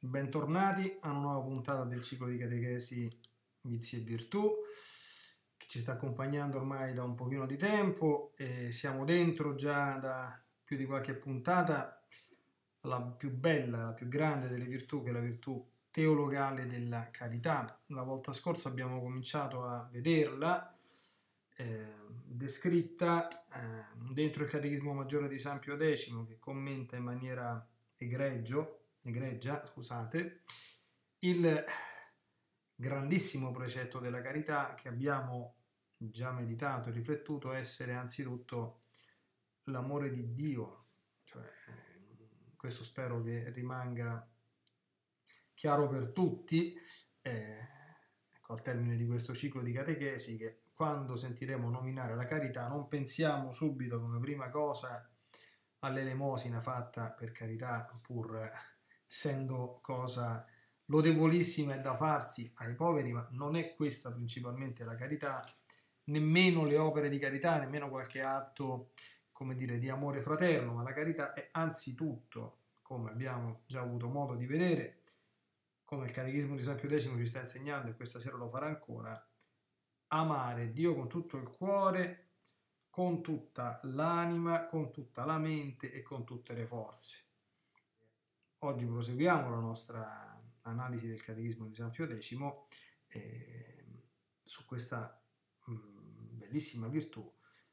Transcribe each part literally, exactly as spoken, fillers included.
Bentornati a una nuova puntata del ciclo di catechesi Vizi e Virtù che ci sta accompagnando ormai da un pochino di tempo e siamo dentro già da più di qualche puntata la più bella, la più grande delle virtù, che è la virtù teologale della carità. La volta scorsa abbiamo cominciato a vederla eh, descritta eh, dentro il Catechismo Maggiore di San Pio X, che commenta in maniera egregio egregia, scusate, il grandissimo precetto della carità che abbiamo già meditato e riflettuto essere anzitutto l'amore di Dio. Cioè, questo spero che rimanga chiaro per tutti, eh, ecco, al termine di questo ciclo di catechesi, che quando sentiremo nominare la carità non pensiamo subito come prima cosa all'elemosina fatta, per carità, pur essendo cosa lodevolissima e da farsi ai poveri, ma non è questa principalmente la carità, nemmeno le opere di carità, nemmeno qualche atto, come dire, di amore fraterno, ma la carità è anzitutto, come abbiamo già avuto modo di vedere, come il Catechismo di San Pio X ci sta insegnando, e questa sera lo farà ancora, amare Dio con tutto il cuore, con tutta l'anima, con tutta la mente e con tutte le forze. Oggi proseguiamo la nostra analisi del Catechismo di San Pio X eh, su questa mh, bellissima virtù,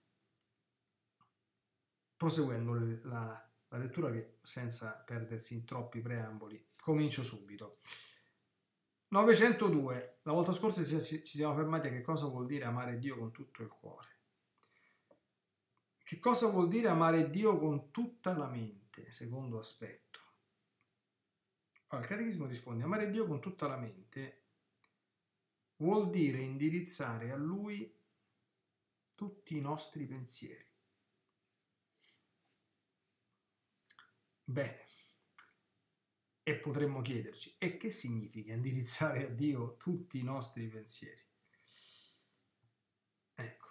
proseguendo la, la lettura che, senza perdersi in troppi preamboli, comincio subito. novecentodue. La volta scorsa ci siamo fermati a che cosa vuol dire amare Dio con tutto il cuore. Che cosa vuol dire amare Dio con tutta la mente? Secondo aspetto. Allora, il Catechismo risponde: amare Dio con tutta la mente vuol dire indirizzare a Lui tutti i nostri pensieri. Bene, e potremmo chiederci: e che significa indirizzare a Dio tutti i nostri pensieri? Ecco,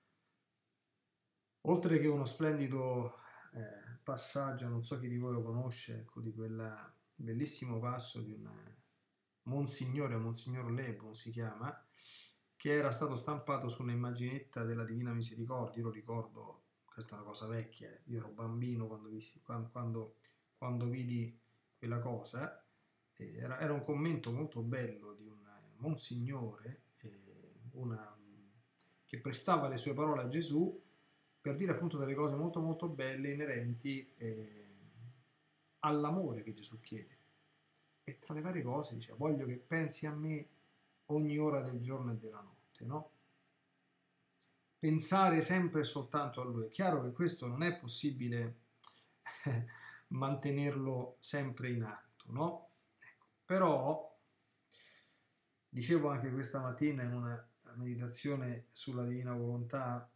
oltre che uno splendido eh, passaggio, non so chi di voi lo conosce, ecco, di quel bellissimo passo di un Monsignore, Monsignor Lebon si chiama, che era stato stampato su un'immaginetta della Divina Misericordia. Io lo ricordo, questa è una cosa vecchia, io ero bambino quando, visti, quando, quando, quando vidi quella cosa, eh, era, era un commento molto bello di un Monsignore eh, una, che prestava le sue parole a Gesù per dire appunto delle cose molto molto belle inerenti eh, all'amore che Gesù chiede. E tra le varie cose dice: voglio che pensi a me ogni ora del giorno e della notte, no? Pensare sempre e soltanto a Lui. È chiaro che questo non è possibile eh, mantenerlo sempre in atto, no? Ecco, però, dicevo anche questa mattina in una meditazione sulla Divina Volontà,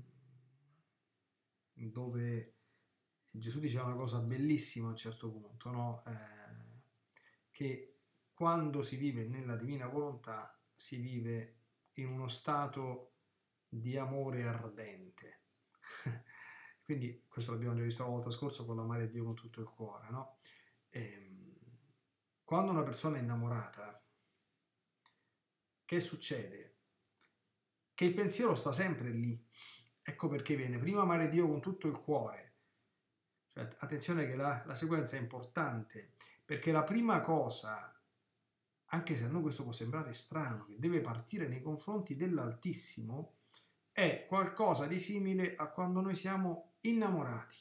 dove Gesù diceva una cosa bellissima a un certo punto, no? Eh, che quando si vive nella Divina Volontà si vive in uno stato di amore ardente. Quindi questo l'abbiamo già visto la volta scorsa con l'amare Dio con tutto il cuore, no? E, quando una persona è innamorata, che succede? Che il pensiero sta sempre lì. Ecco perché viene prima amare Dio con tutto il cuore. Cioè, attenzione che la, la sequenza è importante, perché la prima cosa, anche se a noi questo può sembrare strano, che deve partire nei confronti dell'Altissimo, è qualcosa di simile a quando noi siamo innamorati.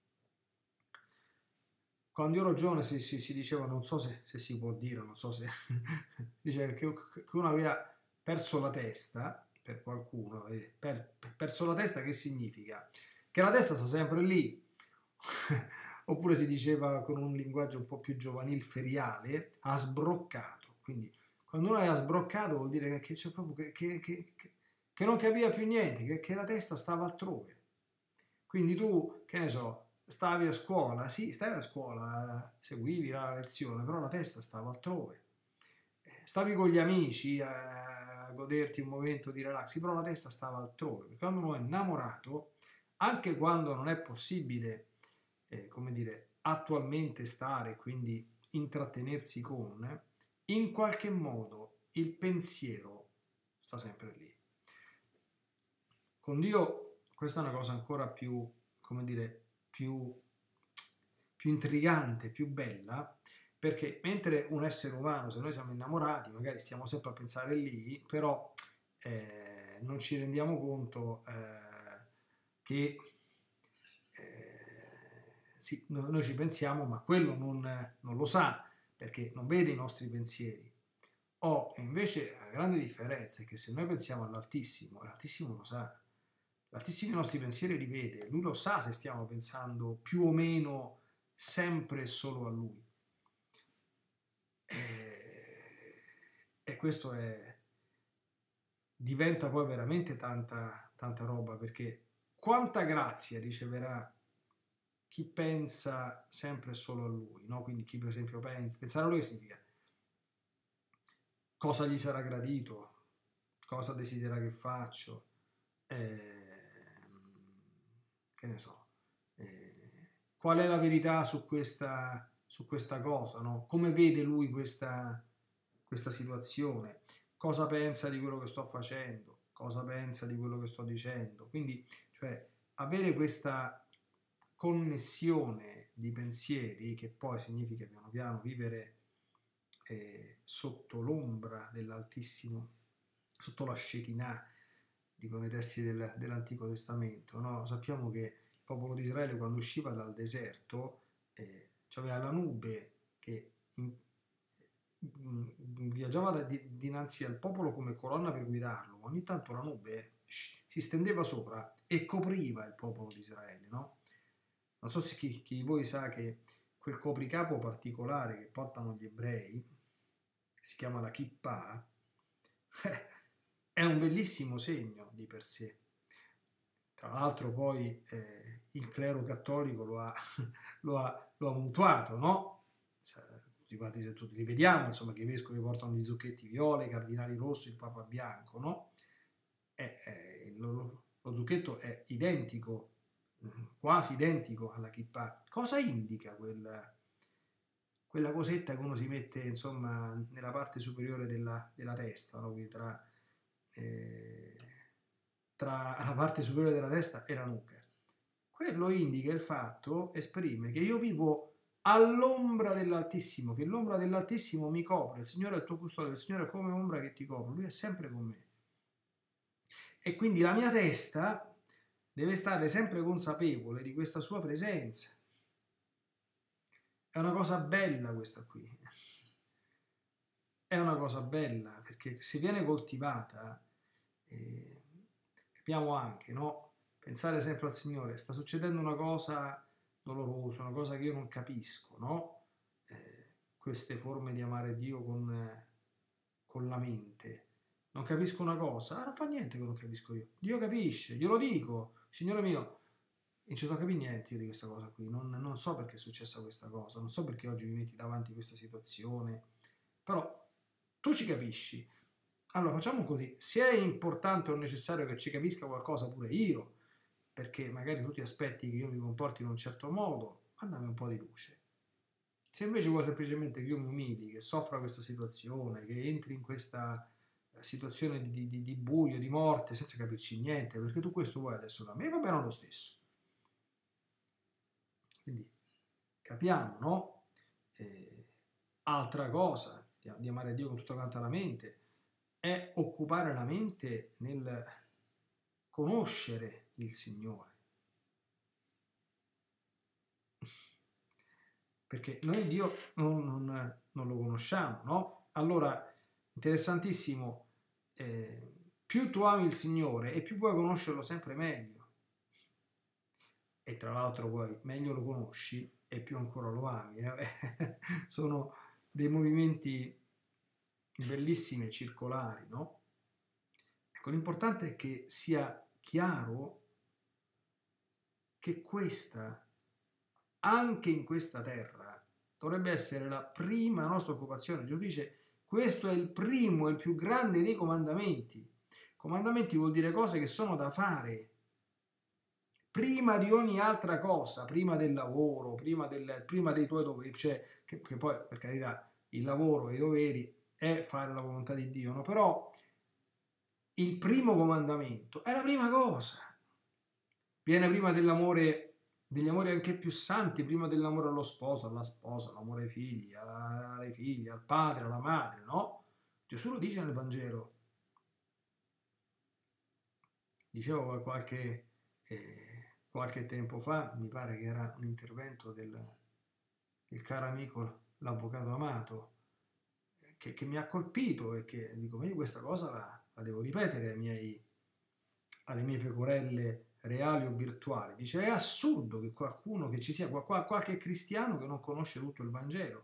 Quando io ero giovane si, si, si diceva, non so se, se si può dire, non so se dice che, che uno aveva perso la testa, per qualcuno, per, perso la testa che significa? Che la testa sta sempre lì. Oppure si diceva con un linguaggio un po' più giovanil, feriale, ha sbroccato. Quindi quando uno è sbroccato vuol dire che c'è proprio che, che, che, che non capiva più niente, che, che la testa stava altrove. Quindi tu, che ne so, stavi a scuola, sì, stavi a scuola, seguivi la lezione, però la testa stava altrove. Stavi con gli amici a goderti un momento di relax, però la testa stava altrove. Perché quando uno è innamorato, anche quando non è possibile, eh, come dire, attualmente stare, quindi intrattenersi con, in qualche modo il pensiero sta sempre lì. Con Dio questa è una cosa ancora più, come dire, più, più intrigante, più bella, perché mentre un essere umano, se noi siamo innamorati, magari stiamo sempre a pensare lì, però eh, non ci rendiamo conto eh, che eh, sì, noi ci pensiamo, ma quello non, non lo sa, perché non vede i nostri pensieri. O invece la grande differenza è che se noi pensiamo all'Altissimo, l'Altissimo lo sa. L'Altissimo i nostri pensieri li vede, lui lo sa se stiamo pensando più o meno sempre e solo a lui. E, e questo è, diventa poi veramente tanta, tanta roba, perché quanta grazia riceverà chi pensa sempre e solo a lui, no? Quindi chi per esempio pensa, pensare a lui significa cosa gli sarà gradito, cosa desidera che faccio, eh, che ne so, eh, qual è la verità su questa, su questa cosa, no? Come vede lui questa, questa situazione, cosa pensa di quello che sto facendo, cosa pensa di quello che sto dicendo. Quindi, cioè, avere questa connessione di pensieri, che poi significa piano piano vivere eh, sotto l'ombra dell'Altissimo, sotto la Shekinah, dicono i testi del, dell'Antico Testamento, no? Sappiamo che il popolo di Israele quando usciva dal deserto eh, aveva la nube che in, in, viaggiava da, di, dinanzi al popolo come colonna per guidarlo, ogni tanto la nube sh, si stendeva sopra e copriva il popolo di Israele, no? Non so se chi, chi di voi sa che quel copricapo particolare che portano gli ebrei, che si chiama la kippah, eh, è un bellissimo segno di per sé. Tra l'altro poi eh, il clero cattolico lo ha, lo ha, lo ha mutuato, no? Tutti quanti, se tutti li vediamo, insomma, che i vescovi portano gli zucchetti viola, i cardinali rossi, il papa bianco, no? E, eh, lo, lo zucchetto è identico, quasi identico alla kippah. Cosa indica quel, quella cosetta che uno si mette, insomma, nella parte superiore della, della testa, no? Quindi tra... Eh, tra la parte superiore della testa e la nuca. Quello indica il fatto, esprime che io vivo all'ombra dell'Altissimo, che l'ombra dell'Altissimo mi copre, il Signore è il tuo custode, il Signore è come ombra che ti copre, Lui è sempre con me. E quindi la mia testa deve stare sempre consapevole di questa sua presenza. È una cosa bella questa qui. È una cosa bella, perché se viene coltivata, eh, capiamo anche, no? Pensare sempre al Signore, sta succedendo una cosa dolorosa, una cosa che io non capisco, no? Eh, queste forme di amare Dio con, eh, con la mente. Non capisco una cosa, ah, non fa niente che non capisco io. Dio capisce, glielo dico, Signore mio, non ci sto a capire niente io di questa cosa qui, non, non so perché è successa questa cosa, non so perché oggi mi metti davanti a questa situazione, però tu ci capisci. Allora facciamo così, se è importante o necessario che ci capisca qualcosa pure io, perché magari tu ti aspetti che io mi comporti in un certo modo, mandami un po' di luce. Se invece vuoi semplicemente che io mi umili, che soffra questa situazione, che entri in questa situazione di, di, di buio, di morte, senza capirci niente, perché tu questo vuoi adesso da me, va bene lo stesso. Quindi capiamo, no? Eh, altra cosa di, di amare Dio con tutta quanta la mente è occupare la mente nel conoscere il Signore. Perché noi Dio non, non, non lo conosciamo, no? Allora, interessantissimo, eh, più tu ami il Signore e più vuoi conoscerlo sempre meglio. E tra l'altro poi meglio lo conosci e più ancora lo ami. Eh? Sono dei movimenti bellissimi e circolari, no? Ecco, l'importante è che sia chiaro che questa, anche in questa terra, dovrebbe essere la prima nostra occupazione. Gesù dice, questo è il primo e il più grande dei comandamenti. Comandamenti vuol dire cose che sono da fare. prima di ogni altra cosa, prima del lavoro, prima, del, prima dei tuoi doveri, cioè che, che poi per carità il lavoro e i doveri è fare la volontà di Dio, no? Però il primo comandamento è la prima cosa, viene prima dell'amore, degli amori anche più santi, prima dell'amore allo sposo, alla sposa, l'amore ai figli, alle figlie, al padre, alla madre, no? Gesù lo dice nel Vangelo. Dicevo qualche, eh, qualche tempo fa, mi pare che era un intervento del, del caro amico l'avvocato Amato, che, che mi ha colpito e che dico, ma io questa cosa la, la devo ripetere ai miei, alle mie pecorelle reali o virtuali. Dice, è assurdo che qualcuno, che ci sia qualche cristiano che non conosce tutto il Vangelo.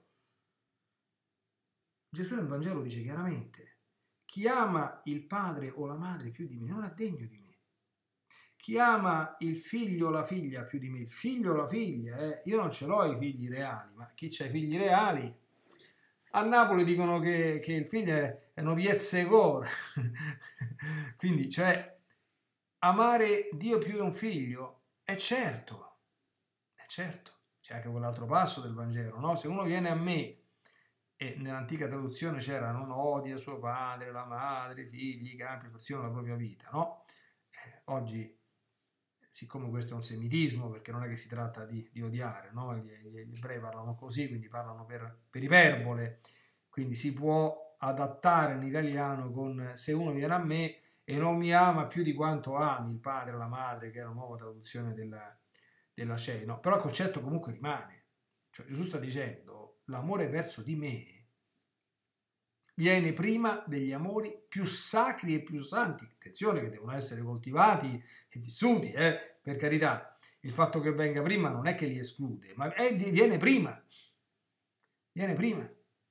Gesù nel Vangelo dice chiaramente, chi ama il padre o la madre più di me non è degno di me. Chi ama il figlio o la figlia più di me, il figlio o la figlia, eh? Io non ce l'ho i figli reali, ma chi c'ha i figli reali? A Napoli dicono che, che il figlio è, è una piezza core. Quindi, cioè, amare Dio più di un figlio, è certo, è certo. C'è anche quell'altro passo del Vangelo, no? Se uno viene a me, e nell'antica traduzione c'era non odia suo padre, la madre, i figli, i campi, persino la propria vita, no? Eh, oggi, siccome questo è un semitismo, perché non è che si tratta di, di odiare, no? Gli, gli ebrei parlano così, quindi parlano per, per iperbole, quindi si può adattare in italiano con se uno viene a me e non mi ama più di quanto ami il padre o la madre, che è una nuova traduzione della, della C E I, no? Però il concetto comunque rimane. Cioè Gesù sta dicendo, l'amore verso di me viene prima degli amori più sacri e più santi. Attenzione che devono essere coltivati e vissuti, eh? Per carità. Il fatto che venga prima non è che li esclude, ma è, viene prima. Viene prima.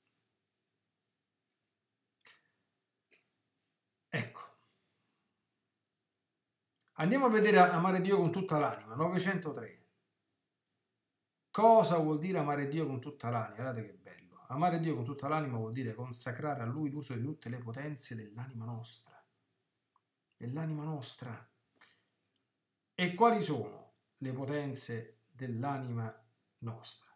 Ecco. Andiamo a vedere amare Dio con tutta l'anima, novecentotre. Cosa vuol dire amare Dio con tutta l'anima? Guardate che bello. Amare Dio con tutta l'anima vuol dire consacrare a Lui l'uso di tutte le potenze dell'anima nostra. Dell'anima nostra. E quali sono le potenze dell'anima nostra?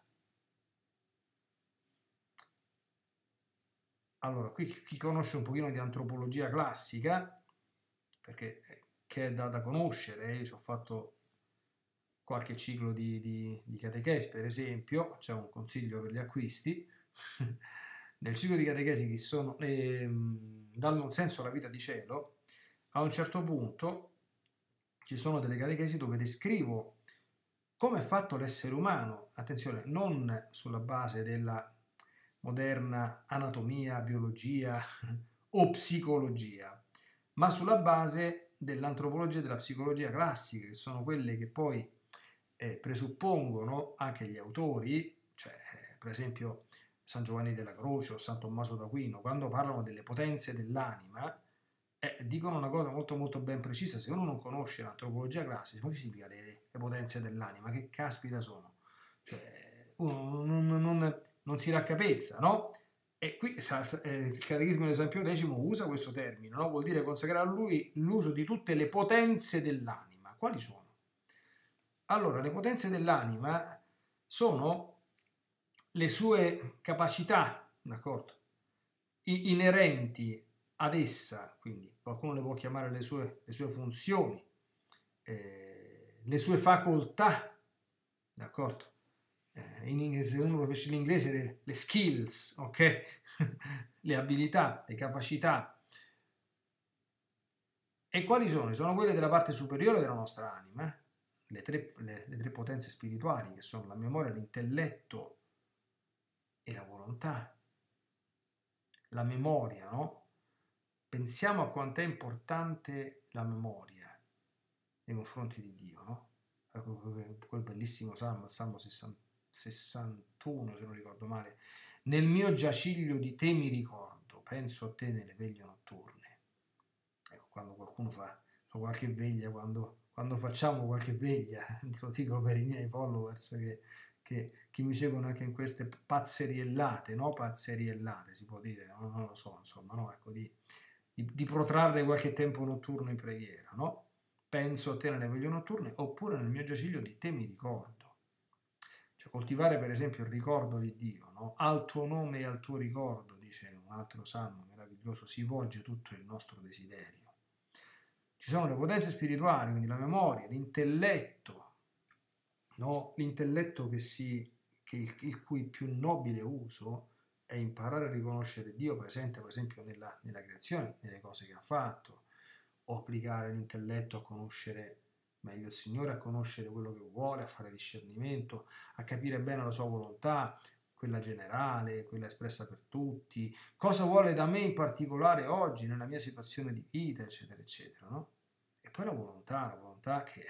Allora, qui chi conosce un pochino di antropologia classica, perché che è da, da conoscere, io ci ho fatto qualche ciclo di, di, di catechesi, per esempio, c'è un consiglio per gli acquisti, nel ciclo di catechesi che sono eh, danno un senso alla vita di cielo, a un certo punto ci sono delle catechesi dove descrivo come è fatto l'essere umano, attenzione, non sulla base della moderna anatomia, biologia o psicologia, ma sulla base dell'antropologia e della psicologia classica, che sono quelle che poi eh, presuppongono anche gli autori, cioè per esempio San Giovanni della Croce o San Tommaso d'Aquino, quando parlano delle potenze dell'anima, eh, dicono una cosa molto molto ben precisa. Se uno non conosce l'antropologia classica, ma che significa le, le potenze dell'anima? Che caspita sono? Cioè, uno non, non, non, non si raccapezza, no? E qui eh, il Catechismo del San Pio X usa questo termine, no? Vuol dire consacrare a lui l'uso di tutte le potenze dell'anima. Quali sono? Allora, le potenze dell'anima sono le sue capacità, d'accordo? I, inerenti ad essa, quindi qualcuno le può chiamare le sue, le sue funzioni, eh, le sue facoltà, d'accordo? Eh, in inglese, se uno lo fece in inglese, le, le skills, ok? Le abilità, le capacità. E quali sono? Sono quelle della parte superiore della nostra anima, eh? le, tre, le, le tre potenze spirituali, che sono la memoria, l'intelletto e la volontà. La memoria, no? Pensiamo a quanto è importante la memoria nei confronti di Dio, no? Quel bellissimo salmo, il salmo sessantuno, se non ricordo male. Nel mio giaciglio di te mi ricordo, penso a te nelle veglie notturne. Ecco, quando qualcuno fa qualche veglia, quando, quando facciamo qualche veglia, lo dico per i miei followers che, che, che mi seguono anche in queste pazzeriellate, no? Pazzeriellate, si può dire, no? Non lo so, insomma, no? Ecco, di, di, di protrarre qualche tempo notturno in preghiera, no? penso a te nelle veglie notturne, oppure nel mio giaciglio di te mi ricordo. Cioè coltivare per esempio il ricordo di Dio, no? Al tuo nome e al tuo ricordo, dice un altro salmo meraviglioso, si volge tutto il nostro desiderio. Ci sono le potenze spirituali, quindi la memoria, l'intelletto, no? L'intelletto che si, che il, il cui più nobile uso è imparare a riconoscere Dio presente per esempio nella, nella creazione, nelle cose che ha fatto, o applicare l'intelletto a conoscere meglio il Signore, a conoscere quello che vuole, a fare discernimento, a capire bene la sua volontà, quella generale, quella espressa per tutti, cosa vuole da me in particolare oggi, nella mia situazione di vita, eccetera, eccetera, no? E poi la volontà, la volontà che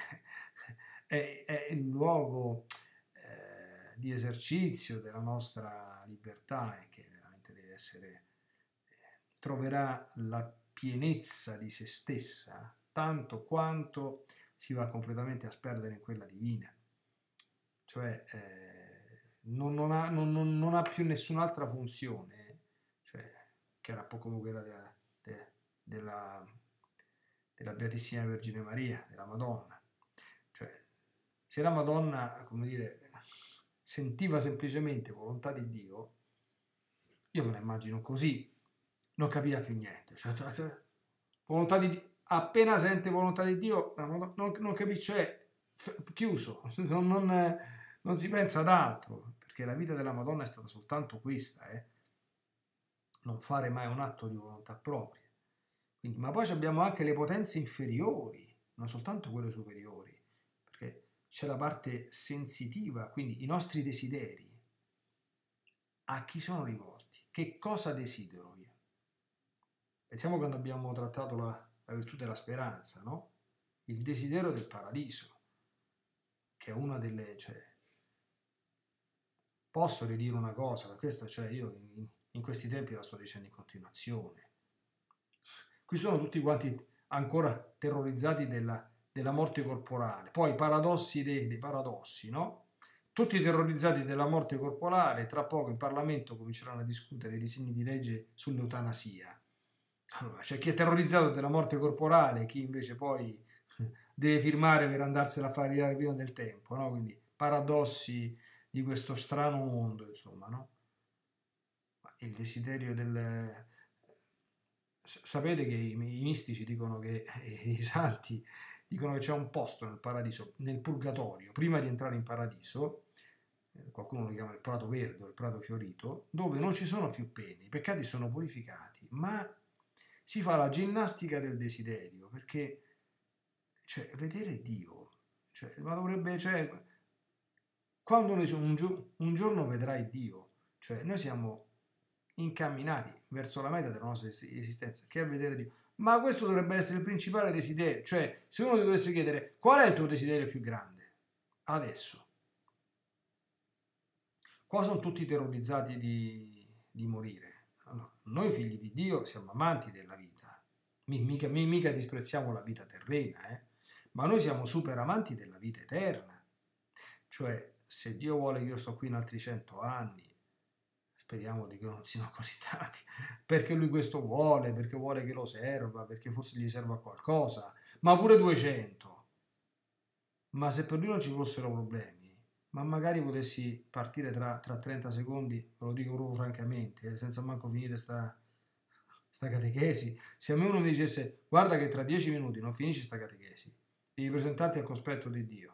è, è il luogo eh, di esercizio della nostra libertà e che veramente deve essere, eh, troverà la pienezza di se stessa, tanto quanto si va completamente a sperdere in quella divina, cioè eh, non, non, ha, non, non ha più nessun'altra funzione, cioè, che era un po' come quella della, de, della, della Beatissima Vergine Maria, della Madonna. Cioè, se la Madonna, come dire, sentiva semplicemente volontà di Dio, io me la immagino così, non capiva più niente, cioè, volontà di Dio, appena sente volontà di Dio, non, non capisce, cioè, chiuso, non, non, non si pensa ad altro, perché la vita della Madonna è stata soltanto questa, eh? Non fare mai un atto di volontà propria. Quindi, ma poi abbiamo anche le potenze inferiori, non soltanto quelle superiori, perché c'è la parte sensitiva, quindi i nostri desideri. A chi sono rivolti? Che cosa desidero io? Pensiamo quando abbiamo trattato la, la virtù della speranza, no? Il desiderio del paradiso, che è una delle... Cioè, posso ridire una cosa, per questo cioè io in, in questi tempi la sto dicendo in continuazione. Qui sono tutti quanti ancora terrorizzati della, della morte corporale, poi paradossi dei, dei paradossi, no? Tutti terrorizzati della morte corporale, tra poco in Parlamento cominceranno a discutere i disegni di legge sull'eutanasia. Allora, c'è chi è terrorizzato della morte corporale, chi invece poi deve firmare per andarsela a fare arrivare prima del tempo, no? Quindi paradossi di questo strano mondo, insomma, no? Ma il desiderio del... Sapete che i, i mistici dicono che i santi dicono che c'è un posto nel paradiso, nel purgatorio, prima di entrare in paradiso, qualcuno lo chiama il prato verde o il prato fiorito, dove non ci sono più pene, i peccati sono purificati, ma si fa la ginnastica del desiderio, perché cioè, vedere Dio, cioè, ma dovrebbe, cioè, quando noi un, gio- un giorno vedrai Dio, cioè noi siamo incamminati verso la meta della nostra esistenza, che è vedere Dio. Ma questo dovrebbe essere il principale desiderio, cioè se uno ti dovesse chiedere qual è il tuo desiderio più grande, adesso, qua sono tutti terrorizzati di, di morire. Allora, noi figli di Dio siamo amanti della vita, mica, mica disprezziamo la vita terrena, eh? Ma noi siamo super amanti della vita eterna, cioè se Dio vuole che io sto qui in altri cento anni, speriamo di che non siano così tanti, perché lui questo vuole, perché vuole che lo serva, perché forse gli serva qualcosa, ma pure duecento. Ma se per lui non ci fossero problemi, ma magari potessi partire tra, tra trenta secondi, ve lo dico proprio francamente, eh, senza manco finire sta, sta catechesi, se a me uno mi dicesse guarda che tra dieci minuti non finisci sta catechesi, devi presentarti al cospetto di Dio.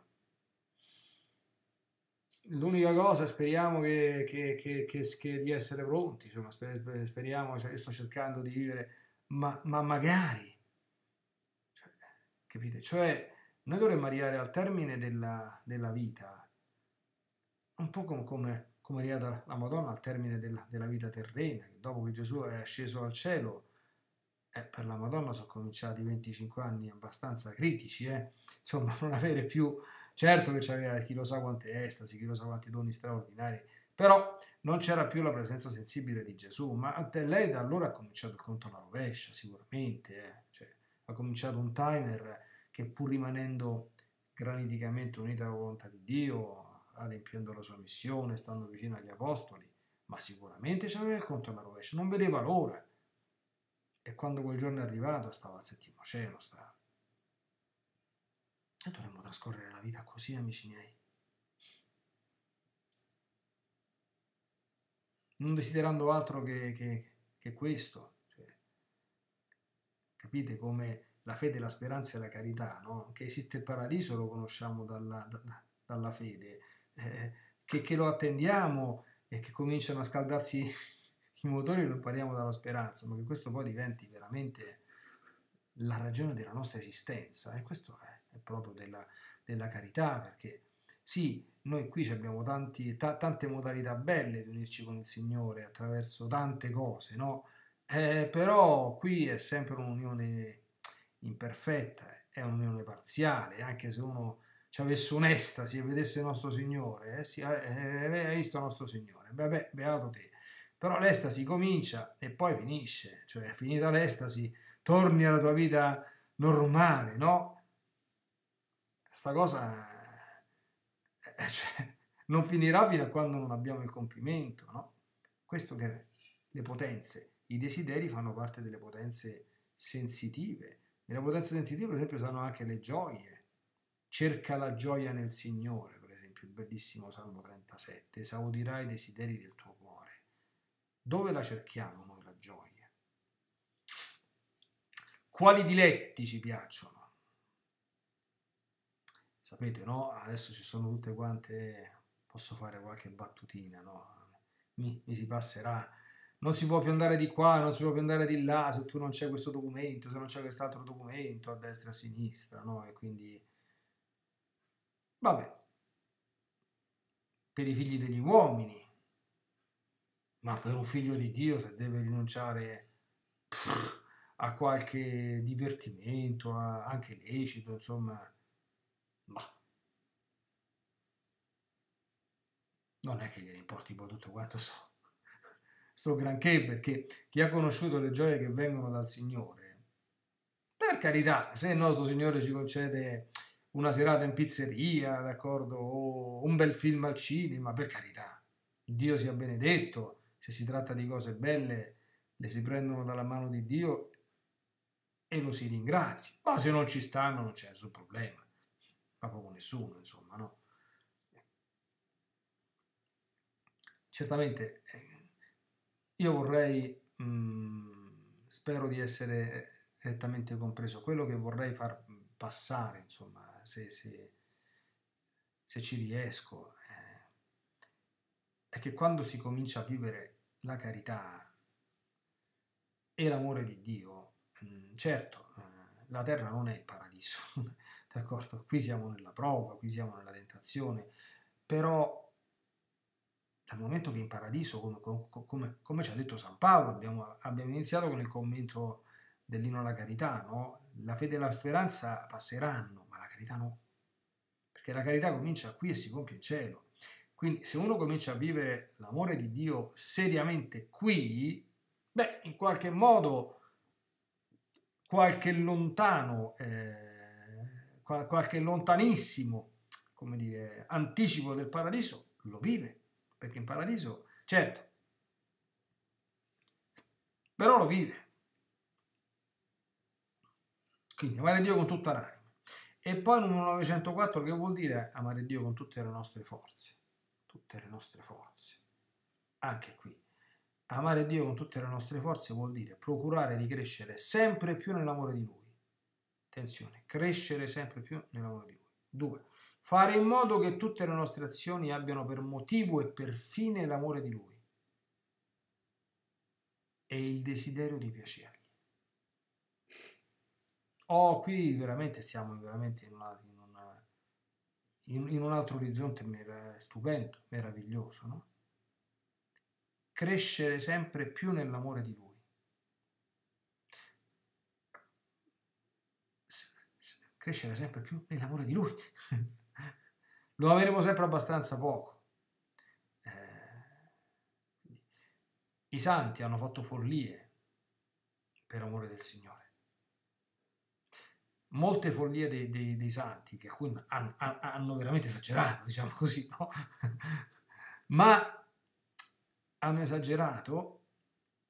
L'unica cosa, speriamo che, che, che, che, che di essere pronti, insomma, speriamo, cioè, io sto cercando di vivere, ma, ma magari, cioè, capite? Cioè, noi dovremmo arrivare al termine della, della vita, un po' come, come, come è arrivata la Madonna al termine della, della vita terrena, che dopo che Gesù è sceso al cielo, eh, per la Madonna sono cominciati venticinque anni abbastanza critici, eh? Insomma, non avere più... Certo che c'aveva chi lo sa quante estasi, chi lo sa quanti doni straordinari, però non c'era più la presenza sensibile di Gesù, ma lei da allora ha cominciato il conto alla rovescia, sicuramente, eh? Cioè, ha cominciato un timer che pur rimanendo graniticamente unita alla volontà di Dio, adempiendo la sua missione, stando vicino agli apostoli, ma sicuramente c'aveva il conto alla rovescia, non vedeva l'ora. E quando quel giorno è arrivato stava al settimo cielo, stava. E dovremmo trascorrere la vita così, amici miei. Non desiderando altro che, che, che questo. Cioè, capite come la fede, la speranza e la carità, no? Che esiste il paradiso lo conosciamo dalla, da, dalla fede, eh, che, che lo attendiamo e che cominciano a scaldarsi i motori lo impariamo dalla speranza, ma che questo poi diventi veramente la ragione della nostra esistenza, e questo è, è proprio della, della carità, perché sì, noi qui abbiamo tanti, ta, tante modalità belle di unirci con il Signore attraverso tante cose, no? Eh, però qui è sempre un'unione imperfetta, è un'unione parziale, anche se uno ci avesse un'estasi e vedesse il nostro Signore, eh sì, eh, eh, hai visto il nostro Signore, vabbè, beato te. Però l'estasi comincia e poi finisce, cioè finita l'estasi torni alla tua vita normale, no? Sta cosa eh, cioè, non finirà fino a quando non abbiamo il compimento, no? Questo che le potenze, i desideri fanno parte delle potenze sensitive. Nelle potenze sensitive, per esempio, sono anche le gioie. Cerca la gioia nel Signore, per esempio, il bellissimo Salmo trentasette, esaudirai i desideri del tuo cuore. Dove la cerchiamo noi la gioia? Quali diletti ci piacciono? Sapete, no? Adesso ci sono tutte quante, posso fare qualche battutina, no? Mi, mi si passerà. Non si può più andare di qua, non si può più andare di là se tu non c'è questo documento, se non c'è quest'altro documento, a destra e a sinistra, no? E quindi, vabbè, per i figli degli uomini, ma per un figlio di Dio, se deve rinunciare pff, a qualche divertimento, a, anche lecito, insomma, ma non è che gliene importi poi tutto quanto sto, sto granché, perché chi ha conosciuto le gioie che vengono dal Signore, per carità, se il nostro Signore ci concede una serata in pizzeria, d'accordo, o un bel film al cinema, per carità, Dio sia benedetto, se si tratta di cose belle, le si prendono dalla mano di Dio e lo si ringrazia, ma se non ci stanno non c'è nessun problema, ma proprio nessuno, insomma, no? Certamente io vorrei, mh, spero di essere rettamente compreso, quello che vorrei far passare, insomma, se, se, se ci riesco, eh, è che quando si comincia a vivere la carità e l'amore di Dio, mh, certo, eh, la terra non è il paradiso, d'accordo? Qui siamo nella prova, qui siamo nella tentazione, però dal momento che in paradiso, come, come, come ci ha detto San Paolo, abbiamo, abbiamo iniziato con il commento dell'inno alla carità, no? La fede e la speranza passeranno, ma la carità no, perché la carità comincia qui e si compie in cielo. Quindi se uno comincia a vivere l'amore di Dio seriamente qui, beh, in qualche modo qualche lontano, eh, qualche lontanissimo, come dire, anticipo del paradiso lo vive, perché in paradiso, certo, però lo vive. Quindi amare Dio con tutta l'anima. E poi numero novecentoquattro, che vuol dire amare Dio con tutte le nostre forze? Tutte le nostre forze. Anche qui. Amare Dio con tutte le nostre forze vuol dire procurare di crescere sempre più nell'amore di Lui. Attenzione, crescere sempre più nell'amore di Lui. Due, fare in modo che tutte le nostre azioni abbiano per motivo e per fine l'amore di Lui e il desiderio di piacergli. Oh, qui veramente siamo veramente in, una, in, una, in, in un altro orizzonte mer- stupendo, meraviglioso, no? Crescere sempre più nell'amore di Lui. Crescere sempre più nell'amore di Lui. Lo avremo sempre abbastanza poco. Eh, I santi hanno fatto follie per amore del Signore. Molte follie dei, dei, dei santi, che alcuni hanno, hanno veramente esagerato, diciamo così, no? Ma hanno esagerato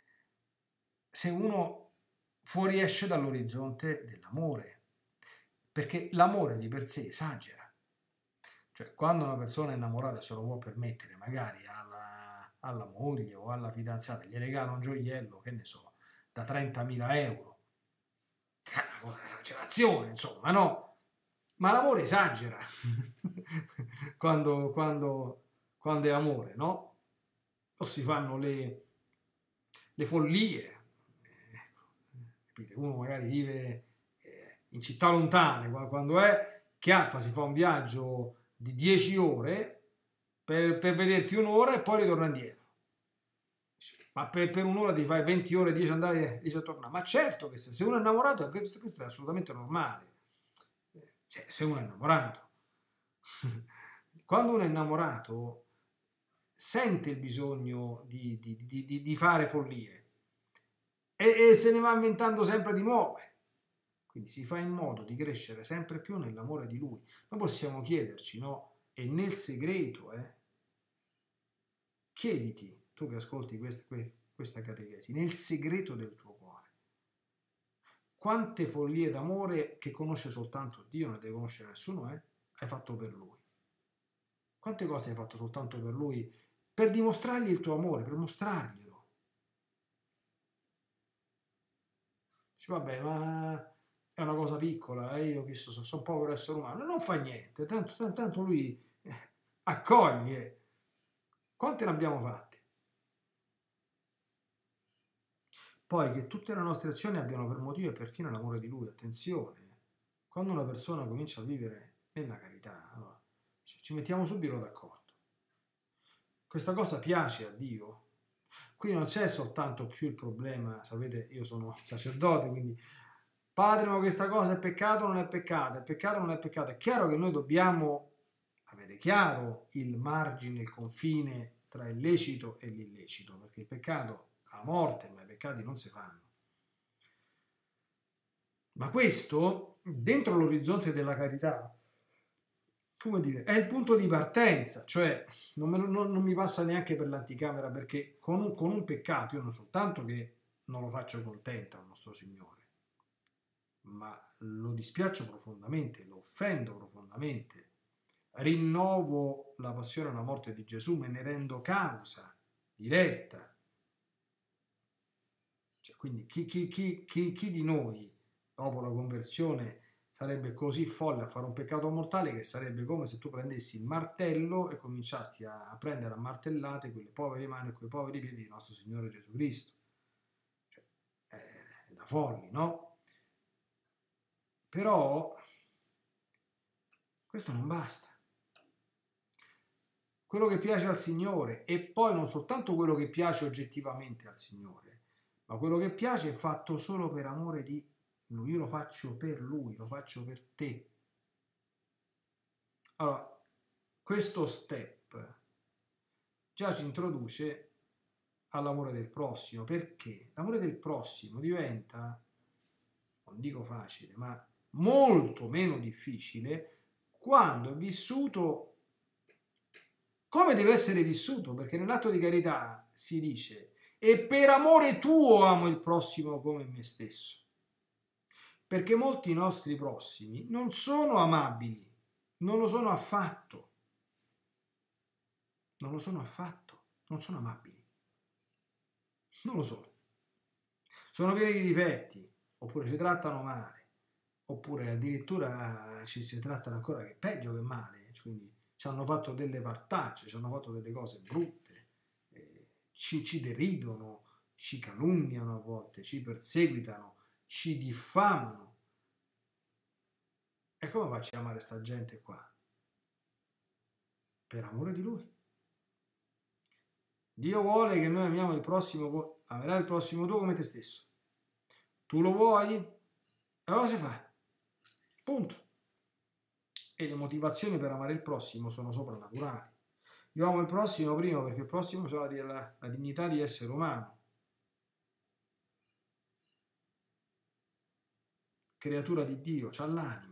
se uno fuoriesce dall'orizzonte dell'amore. perché l'amore di per sé esagera. Cioè, quando una persona è innamorata se lo può permettere, magari alla, alla moglie o alla fidanzata, gli regala un gioiello, che ne so, da trentamila euro. È una esagerazione, insomma, no? Ma l'amore esagera quando, quando, quando è amore, no? O si fanno le, le follie. Eh, uno magari vive eh, in città lontane, quando è chiappa, si fa un viaggio di dieci ore per, per vederti un'ora e poi ritorna indietro. Ma per, per un'ora ti fai venti ore, dieci andare e dieci tornare. Ma certo che se, se uno è innamorato, questo, questo è assolutamente normale. Cioè, se uno è innamorato. Quando uno è innamorato sente il bisogno di, di, di, di, di fare follie e, e se ne va inventando sempre di nuove. Quindi si fa in modo di crescere sempre più nell'amore di lui. Noi possiamo chiederci, no? E nel segreto, eh? Chiediti, tu che ascolti quest, questa catechesi, nel segreto del tuo cuore, quante follie d'amore che conosce soltanto Dio, non deve conoscere nessuno, eh? Hai fatto per lui. Quante cose hai fatto soltanto per lui, per dimostrargli il tuo amore, per mostrarglielo. Dici, vabbè, ma è una cosa piccola, eh? Io che so, sono un povero essere umano, non fa niente, tanto, tanto, tanto lui eh, accoglie. Quante ne abbiamo fatte? Poi che tutte le nostre azioni abbiano per motivo e perfino l'amore di lui, attenzione, quando una persona comincia a vivere nella carità, no? Ci mettiamo subito d'accordo. Questa cosa piace a Dio. Qui non c'è soltanto più il problema, sapete, io sono sacerdote, quindi padre, ma questa cosa è peccato o non è peccato? È peccato o non è peccato? È chiaro che noi dobbiamo avere chiaro il margine, il confine tra il lecito e l'illecito, perché il peccato ha morte, ma i peccati non si fanno. Ma questo, dentro l'orizzonte della carità, come dire, è il punto di partenza, cioè non, me, non, non mi passa neanche per l'anticamera, perché con un, con un peccato io non soltanto che non lo faccio contento al nostro Signore, ma lo dispiaccio profondamente, lo offendo profondamente, rinnovo la passione e la morte di Gesù, me ne rendo causa diretta. Cioè, quindi chi, chi, chi, chi, chi di noi dopo la conversione sarebbe così folle a fare un peccato mortale che sarebbe come se tu prendessi il martello e cominciasti a, a prendere a martellate quelle povere mani e quei poveri piedi di nostro Signore Gesù Cristo. Cioè, è, è da folli, no? Però questo non basta. Quello che piace al Signore, e poi non soltanto quello che piace oggettivamente al Signore, ma quello che piace è fatto solo per amore di Lui. Io lo faccio per Lui, lo faccio per te. Allora, questo step già ci introduce all'amore del prossimo, perché l'amore del prossimo diventa, non dico facile, ma molto meno difficile quando è vissuto come deve essere vissuto, perché nell'atto di carità si dice: e per amore tuo amo il prossimo come me stesso. Perché molti nostri prossimi non sono amabili, non lo sono affatto, non lo sono affatto, non sono amabili, non lo sono. Sono pieni di difetti, oppure ci trattano male, oppure addirittura ci si trattano ancora che peggio che male, quindi ci hanno fatto delle partacce, ci hanno fatto delle cose brutte, eh, ci, ci deridono, ci calunniano a volte, ci perseguitano, ci diffamano. E come faccio a amare sta gente qua? Per amore di Lui. Dio vuole che noi amiamo il prossimo, amerai il prossimo tuo come te stesso. Tu lo vuoi? E cosa si fa? Punto. E le motivazioni per amare il prossimo sono soprannaturali. Io amo il prossimo prima perché il prossimo ha la, la, la dignità di essere umano, creatura di Dio, c'ha l'anima.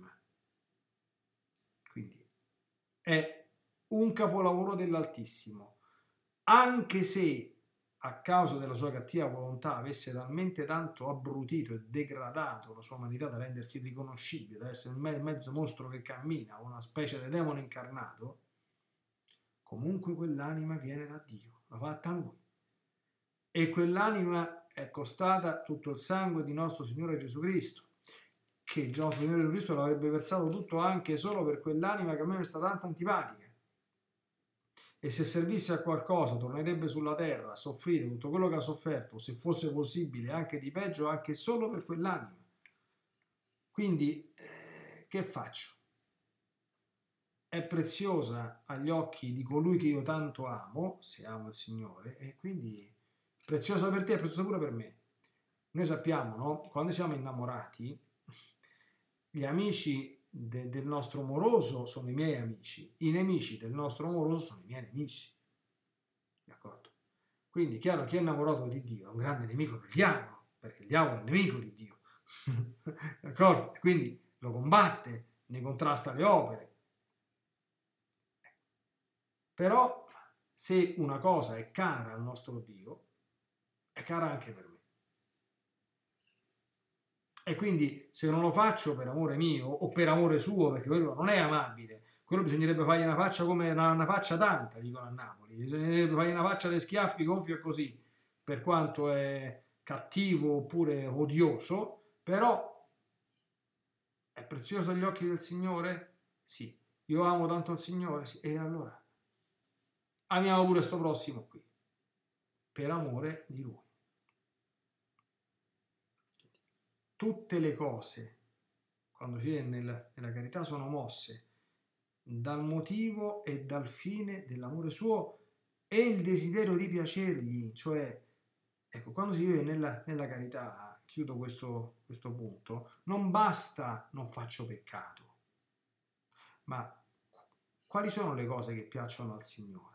Quindi è un capolavoro dell'Altissimo, anche se a causa della sua cattiva volontà, avesse talmente tanto abbrutito e degradato la sua umanità da rendersi riconoscibile, da essere il mezzo mostro che cammina, una specie di demone incarnato, comunque quell'anima viene da Dio, l'ha fatta Lui. E quell'anima è costata tutto il sangue di nostro Signore Gesù Cristo, che il nostro Signore Gesù Cristo l'avrebbe versato tutto anche solo per quell'anima che a me mi sta tanto antipatica. E se servisse a qualcosa tornerebbe sulla terra a soffrire tutto quello che ha sofferto, se fosse possibile anche di peggio, anche solo per quell'anima. Quindi eh, che faccio? È preziosa agli occhi di colui che io tanto amo, se amo il Signore, e quindi preziosa per te, è preziosa pure per me. Noi sappiamo, no? Quando siamo innamorati, gli amici de, del nostro moroso sono i miei amici, i nemici del nostro moroso sono i miei nemici. D'accordo? Quindi, chiaro, chi è innamorato di Dio è un grande nemico del diavolo, perché il diavolo è il nemico di Dio. D'accordo? Quindi lo combatte, ne contrasta le opere. Però, se una cosa è cara al nostro Dio, è cara anche per me. E quindi se non lo faccio per amore mio o per amore suo, perché quello non è amabile, quello bisognerebbe fargli una faccia come una, una faccia tanta, dicono a Napoli, bisognerebbe fargli una faccia dei schiaffi gonfio e così, per quanto è cattivo oppure odioso, però è prezioso agli occhi del Signore? Sì. Io amo tanto il Signore? Sì. E allora amiamo pure sto prossimo qui, per amore di Lui. Tutte le cose, quando si è nella, nella carità, sono mosse dal motivo e dal fine dell'amore suo e il desiderio di piacergli. Cioè, ecco, quando si vive nella, nella carità, chiudo questo, questo punto, non basta non faccio peccato, ma quali sono le cose che piacciono al Signore?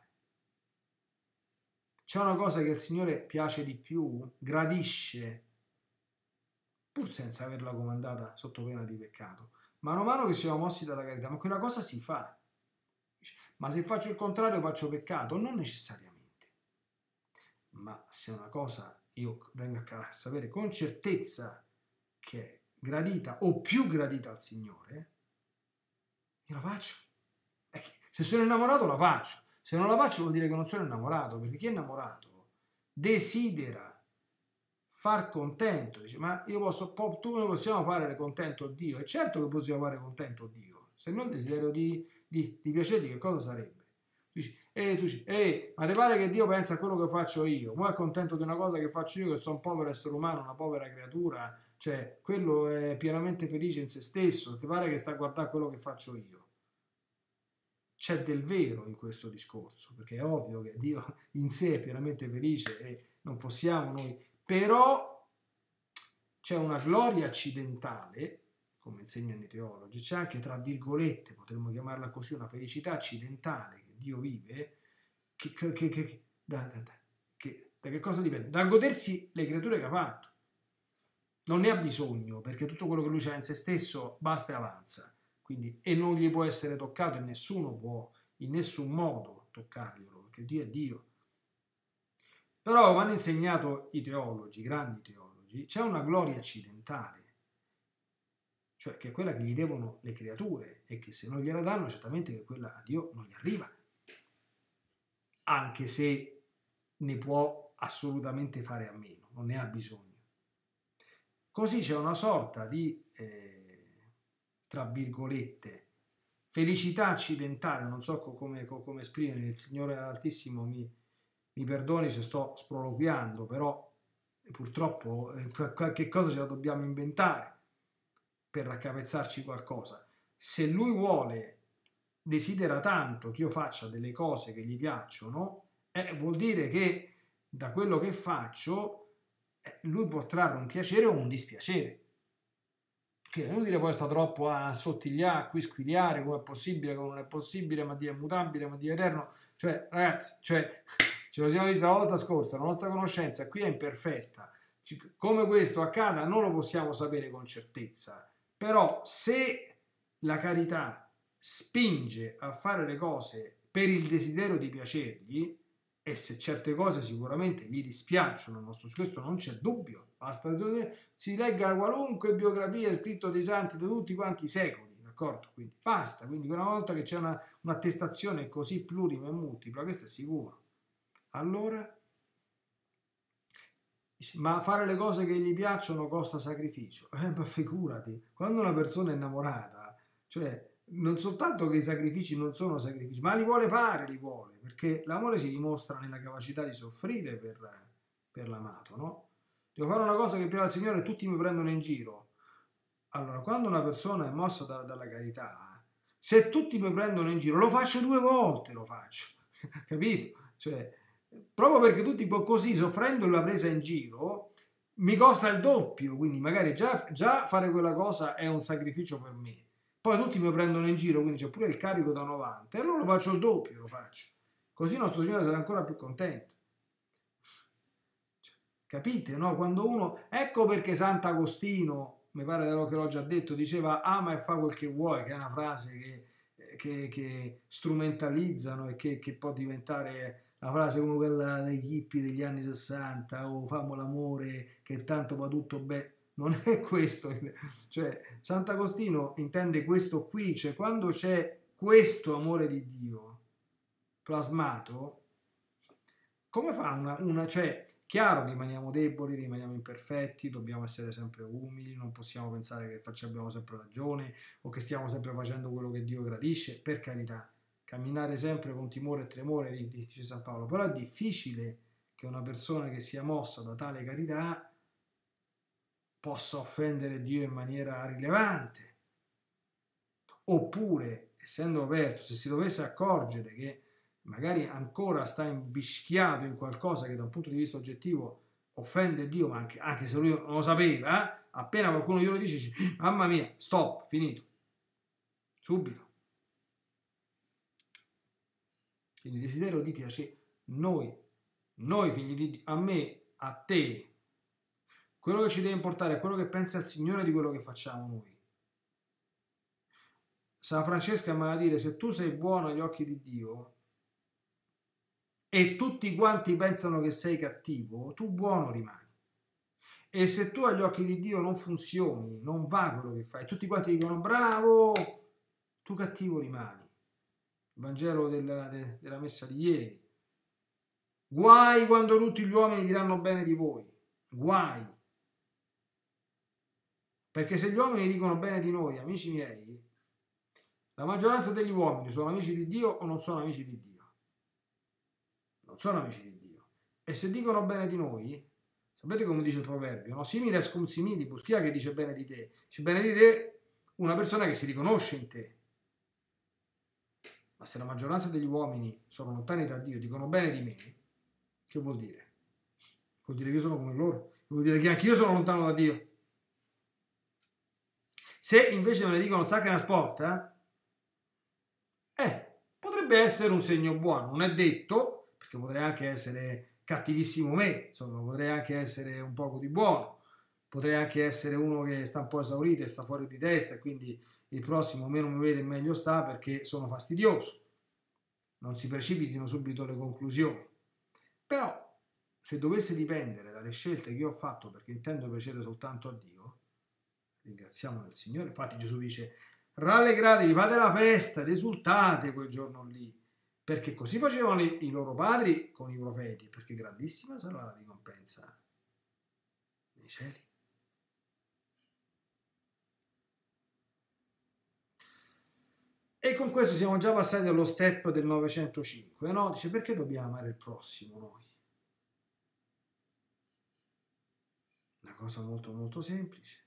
C'è una cosa che al Signore piace di più, gradisce, pur senza averla comandata sotto pena di peccato. Mano a mano che siamo mossi dalla carità, ma quella cosa si fa. Ma se faccio il contrario faccio peccato? Non necessariamente. Ma se una cosa io vengo a sapere con certezza che è gradita o più gradita al Signore, io la faccio. Se sono innamorato la faccio. Se non la faccio vuol dire che non sono innamorato, perché chi è innamorato desidera far contento, dice, ma io posso, tu come possiamo fare contento a Dio? E certo che possiamo fare contento a Dio, se non il desiderio di, di, di piacergli, che cosa sarebbe? Tu dici, eh, tu dici, eh, ma ti pare che Dio pensa a quello che faccio io? Ma è contento di una cosa che faccio io, che sono un povero essere umano, una povera creatura, cioè quello è pienamente felice in se stesso, ti pare che sta a guardare quello che faccio io? C'è del vero in questo discorso, perché è ovvio che Dio in sé è pienamente felice e non possiamo noi. Però c'è una gloria accidentale, come insegnano i teologi, c'è anche, tra virgolette, potremmo chiamarla così, una felicità accidentale che Dio vive, che, che, che, che, da, da, da, che, da che cosa dipende? Dal godersi le creature che ha fatto. Non ne ha bisogno, perché tutto quello che lui ha in se stesso basta e avanza, quindi, e non gli può essere toccato e nessuno può in nessun modo toccarglielo, perché Dio è Dio. Però, come hanno insegnato i teologi, i grandi teologi, c'è una gloria accidentale, cioè che è quella che gli devono le creature e che se non gliela danno, certamente che quella a Dio non gli arriva, anche se ne può assolutamente fare a meno, non ne ha bisogno. Così c'è una sorta di, eh, tra virgolette, felicità accidentale, non so come, come esprimere, il Signore Altissimo mi... mi perdoni se sto sproloquiando, però purtroppo eh, qualche cosa ce la dobbiamo inventare per raccapezzarci qualcosa. Se lui vuole, desidera tanto che io faccia delle cose che gli piacciono, eh, vuol dire che da quello che faccio eh, lui può trarre un piacere o un dispiacere. Che è inutile poi sta troppo a sottigliare, a quisquiliare, come è possibile, come non è possibile, ma Dio è mutabile, ma Dio è eterno. Cioè, ragazzi, cioè... ce lo siamo visti la volta scorsa, la nostra conoscenza qui è imperfetta, come questo accada non lo possiamo sapere con certezza, però se la carità spinge a fare le cose per il desiderio di piacergli, e se certe cose sicuramente vi dispiacciono, nostro, su questo non c'è dubbio, basta si legga qualunque biografia scritta dei santi da tutti quanti i secoli, d'accordo? Quindi basta, quindi una volta che c'è una, un'attestazione così plurima e multipla, questo è sicuro. Allora, ma fare le cose che gli piacciono costa sacrificio, eh, ma figurati, quando una persona è innamorata, cioè non soltanto che i sacrifici non sono sacrifici, ma li vuole fare, li vuole, perché l'amore si dimostra nella capacità di soffrire per, per l'amato, no? Devo fare una cosa che piace al Signore e tutti mi prendono in giro. Allora, quando una persona è mossa da, dalla carità, se tutti mi prendono in giro, lo faccio due volte, lo faccio, capito? Cioè, proprio perché tutti così, soffrendo la presa in giro, mi costa il doppio, quindi magari già, già fare quella cosa è un sacrificio per me. Poi tutti mi prendono in giro, quindi c'è pure il carico da novanta, e allora lo faccio il doppio, lo faccio. Così nostro Signore sarà ancora più contento. Cioè, capite, no? Quando uno... Ecco perché Sant'Agostino, mi pare che l'ho già detto, diceva ama e fa quel che vuoi, che è una frase che, che, che strumentalizzano e che, che può diventare la frase come quella dei hippie degli anni sessanta, o famo l'amore che tanto va tutto bene. Non è questo, cioè Sant'Agostino intende questo qui, cioè quando c'è questo amore di Dio plasmato, come fa una, una, cioè chiaro rimaniamo deboli, rimaniamo imperfetti, dobbiamo essere sempre umili, non possiamo pensare che facciamo, abbiamo sempre ragione o che stiamo sempre facendo quello che Dio gradisce, per carità, camminare sempre con timore e tremore, dice San Paolo, però è difficile che una persona che sia mossa da tale carità possa offendere Dio in maniera rilevante, oppure essendo aperto, se si dovesse accorgere che magari ancora sta imbischiato in qualcosa che da un punto di vista oggettivo offende Dio, ma anche, anche se lui non lo sapeva, eh, appena qualcuno glielo dice, dice mamma mia, stop, finito, subito. Quindi desiderio di piacere, noi, noi figli di Dio, a me, a te, quello che ci deve importare è quello che pensa il Signore di quello che facciamo noi. San Francesco ama a dire, se tu sei buono agli occhi di Dio e tutti quanti pensano che sei cattivo, tu buono rimani. E se tu agli occhi di Dio non funzioni, non va quello che fai, tutti quanti dicono bravo, tu cattivo rimani. Il Vangelo della, de, della messa di ieri. Guai quando tutti gli uomini diranno bene di voi. Guai. Perché se gli uomini dicono bene di noi, amici miei, la maggioranza degli uomini sono amici di Dio o non sono amici di Dio? Non sono amici di Dio. E se dicono bene di noi, sapete come dice il proverbio, no? Similes cum similibus, chi è che dice bene di te? Dice bene di te una persona che si riconosce in te. Ma se la maggioranza degli uomini sono lontani da Dio, dicono bene di me, che vuol dire? Vuol dire che io sono come loro, vuol dire che anch'io sono lontano da Dio. Se invece me ne dicono sacca una sport, eh? eh, potrebbe essere un segno buono, non è detto, perché potrei anche essere cattivissimo me, insomma, potrei anche essere un poco di buono, potrei anche essere uno che sta un po' esaurito e sta fuori di testa e quindi il prossimo meno mi vede e meglio sta perché sono fastidioso. Non si precipitino subito le conclusioni. Però, se dovesse dipendere dalle scelte che io ho fatto perché intendo piacere soltanto a Dio, ringraziamo il Signore. Infatti Gesù dice, rallegratevi, fate la festa ed esultate quel giorno lì, perché così facevano i, i loro padri con i profeti, perché grandissima sarà la ricompensa nei cieli. E con questo siamo già passati allo step del novecentocinque, no? Dice, perché dobbiamo amare il prossimo noi? Una cosa molto molto semplice.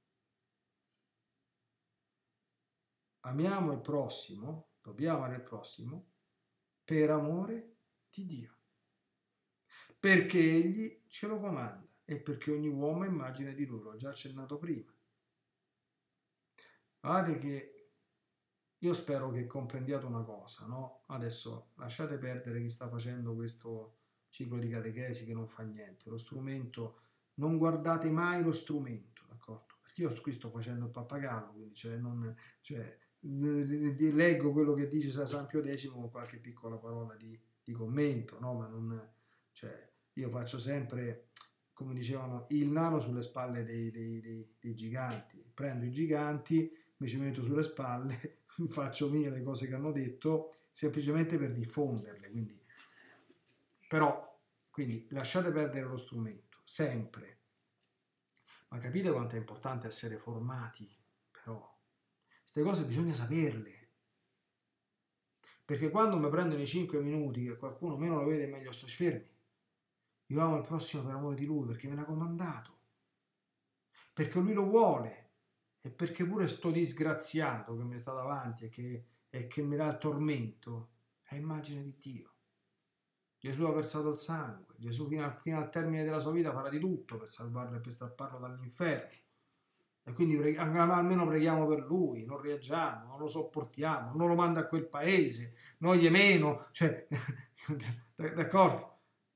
Amiamo il prossimo, dobbiamo amare il prossimo per amore di Dio. Perché Egli ce lo comanda e perché ogni uomo è immagine di Lui, l'ho già accennato prima. Guardate che io spero che comprendiate una cosa, no? Adesso lasciate perdere chi sta facendo questo ciclo di catechesi che non fa niente. Lo strumento, non guardate mai lo strumento, d'accordo? Perché io qui sto facendo il pappagallo, quindi cioè non, cioè, leggo quello che dice San Pio X con qualche piccola parola di, di di commento, no? Ma non, cioè, io faccio sempre, come dicevano, il nano sulle spalle dei, dei, dei, dei giganti. Prendo i giganti, mi ci metto sulle spalle, faccio mie le cose che hanno detto, semplicemente per diffonderle. Quindi, però, quindi lasciate perdere lo strumento, sempre. Ma capite quanto è importante essere formati, però. Queste cose bisogna saperle. Perché quando mi prendono i cinque minuti, che qualcuno meno lo vede, meglio sto fermi. Io amo il prossimo per amore di lui, perché me l'ha comandato. Perché lui lo vuole. E perché pure sto disgraziato che mi sta davanti e che, e che mi dà il tormento, è immagine di Dio. Gesù ha versato il sangue. Gesù fino al, fino al termine della sua vita farà di tutto per salvarlo e per strapparlo dall'inferno. E quindi preghi- almeno preghiamo per lui, non reagiamo, non lo sopportiamo, non lo manda a quel paese, non gli meno, cioè, d'accordo?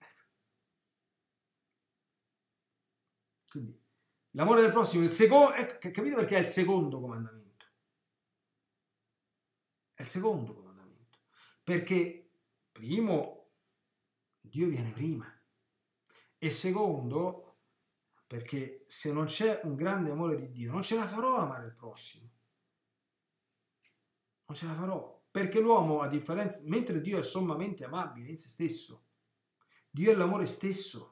Quindi l'amore del prossimo, il secondo, ecco, capite perché è il secondo comandamento? È il secondo comandamento, perché primo, Dio viene prima, e secondo, perché se non c'è un grande amore di Dio, non ce la farò amare il prossimo. Non ce la farò, perché l'uomo, a differenza, mentre Dio è sommamente amabile in se stesso, Dio è l'amore stesso.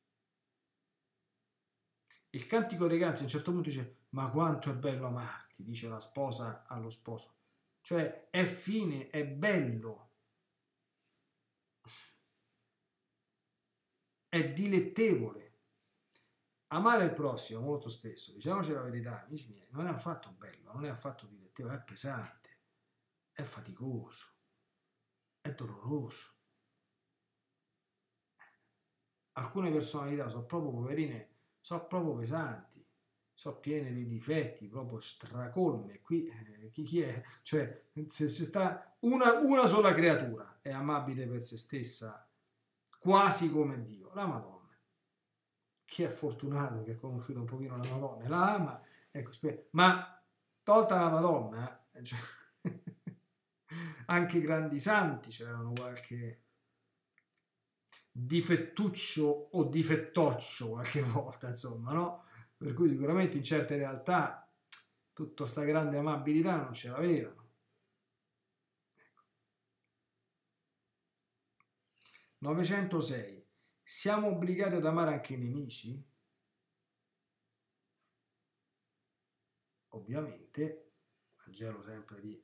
Il Cantico dei Canti a un certo punto dice: ma quanto è bello amarti, dice la sposa allo sposo. Cioè è fine, è bello, è dilettevole. Amare il prossimo molto spesso, diciamoci la verità, amici miei, non è affatto bello, non è affatto dilettevole, è pesante, è faticoso, è doloroso. Alcune personalità sono proprio poverine, sono proprio pesanti, sono piene di difetti, proprio stracolme. Qui eh, chi, chi è? Cioè, se, se sta una, una sola creatura è amabile per se stessa, quasi come Dio, la Madonna. Chi è fortunato che ha conosciuto un pochino la Madonna e la ama, ecco, ma tolta la Madonna, cioè, anche i grandi santi c'erano qualche difettuccio o difettoccio qualche volta, insomma, no? Per cui sicuramente in certe realtà tutta sta grande amabilità non ce l'avevano. novecentosei. Siamo obbligati ad amare anche i nemici? Ovviamente, Vangelo sempre di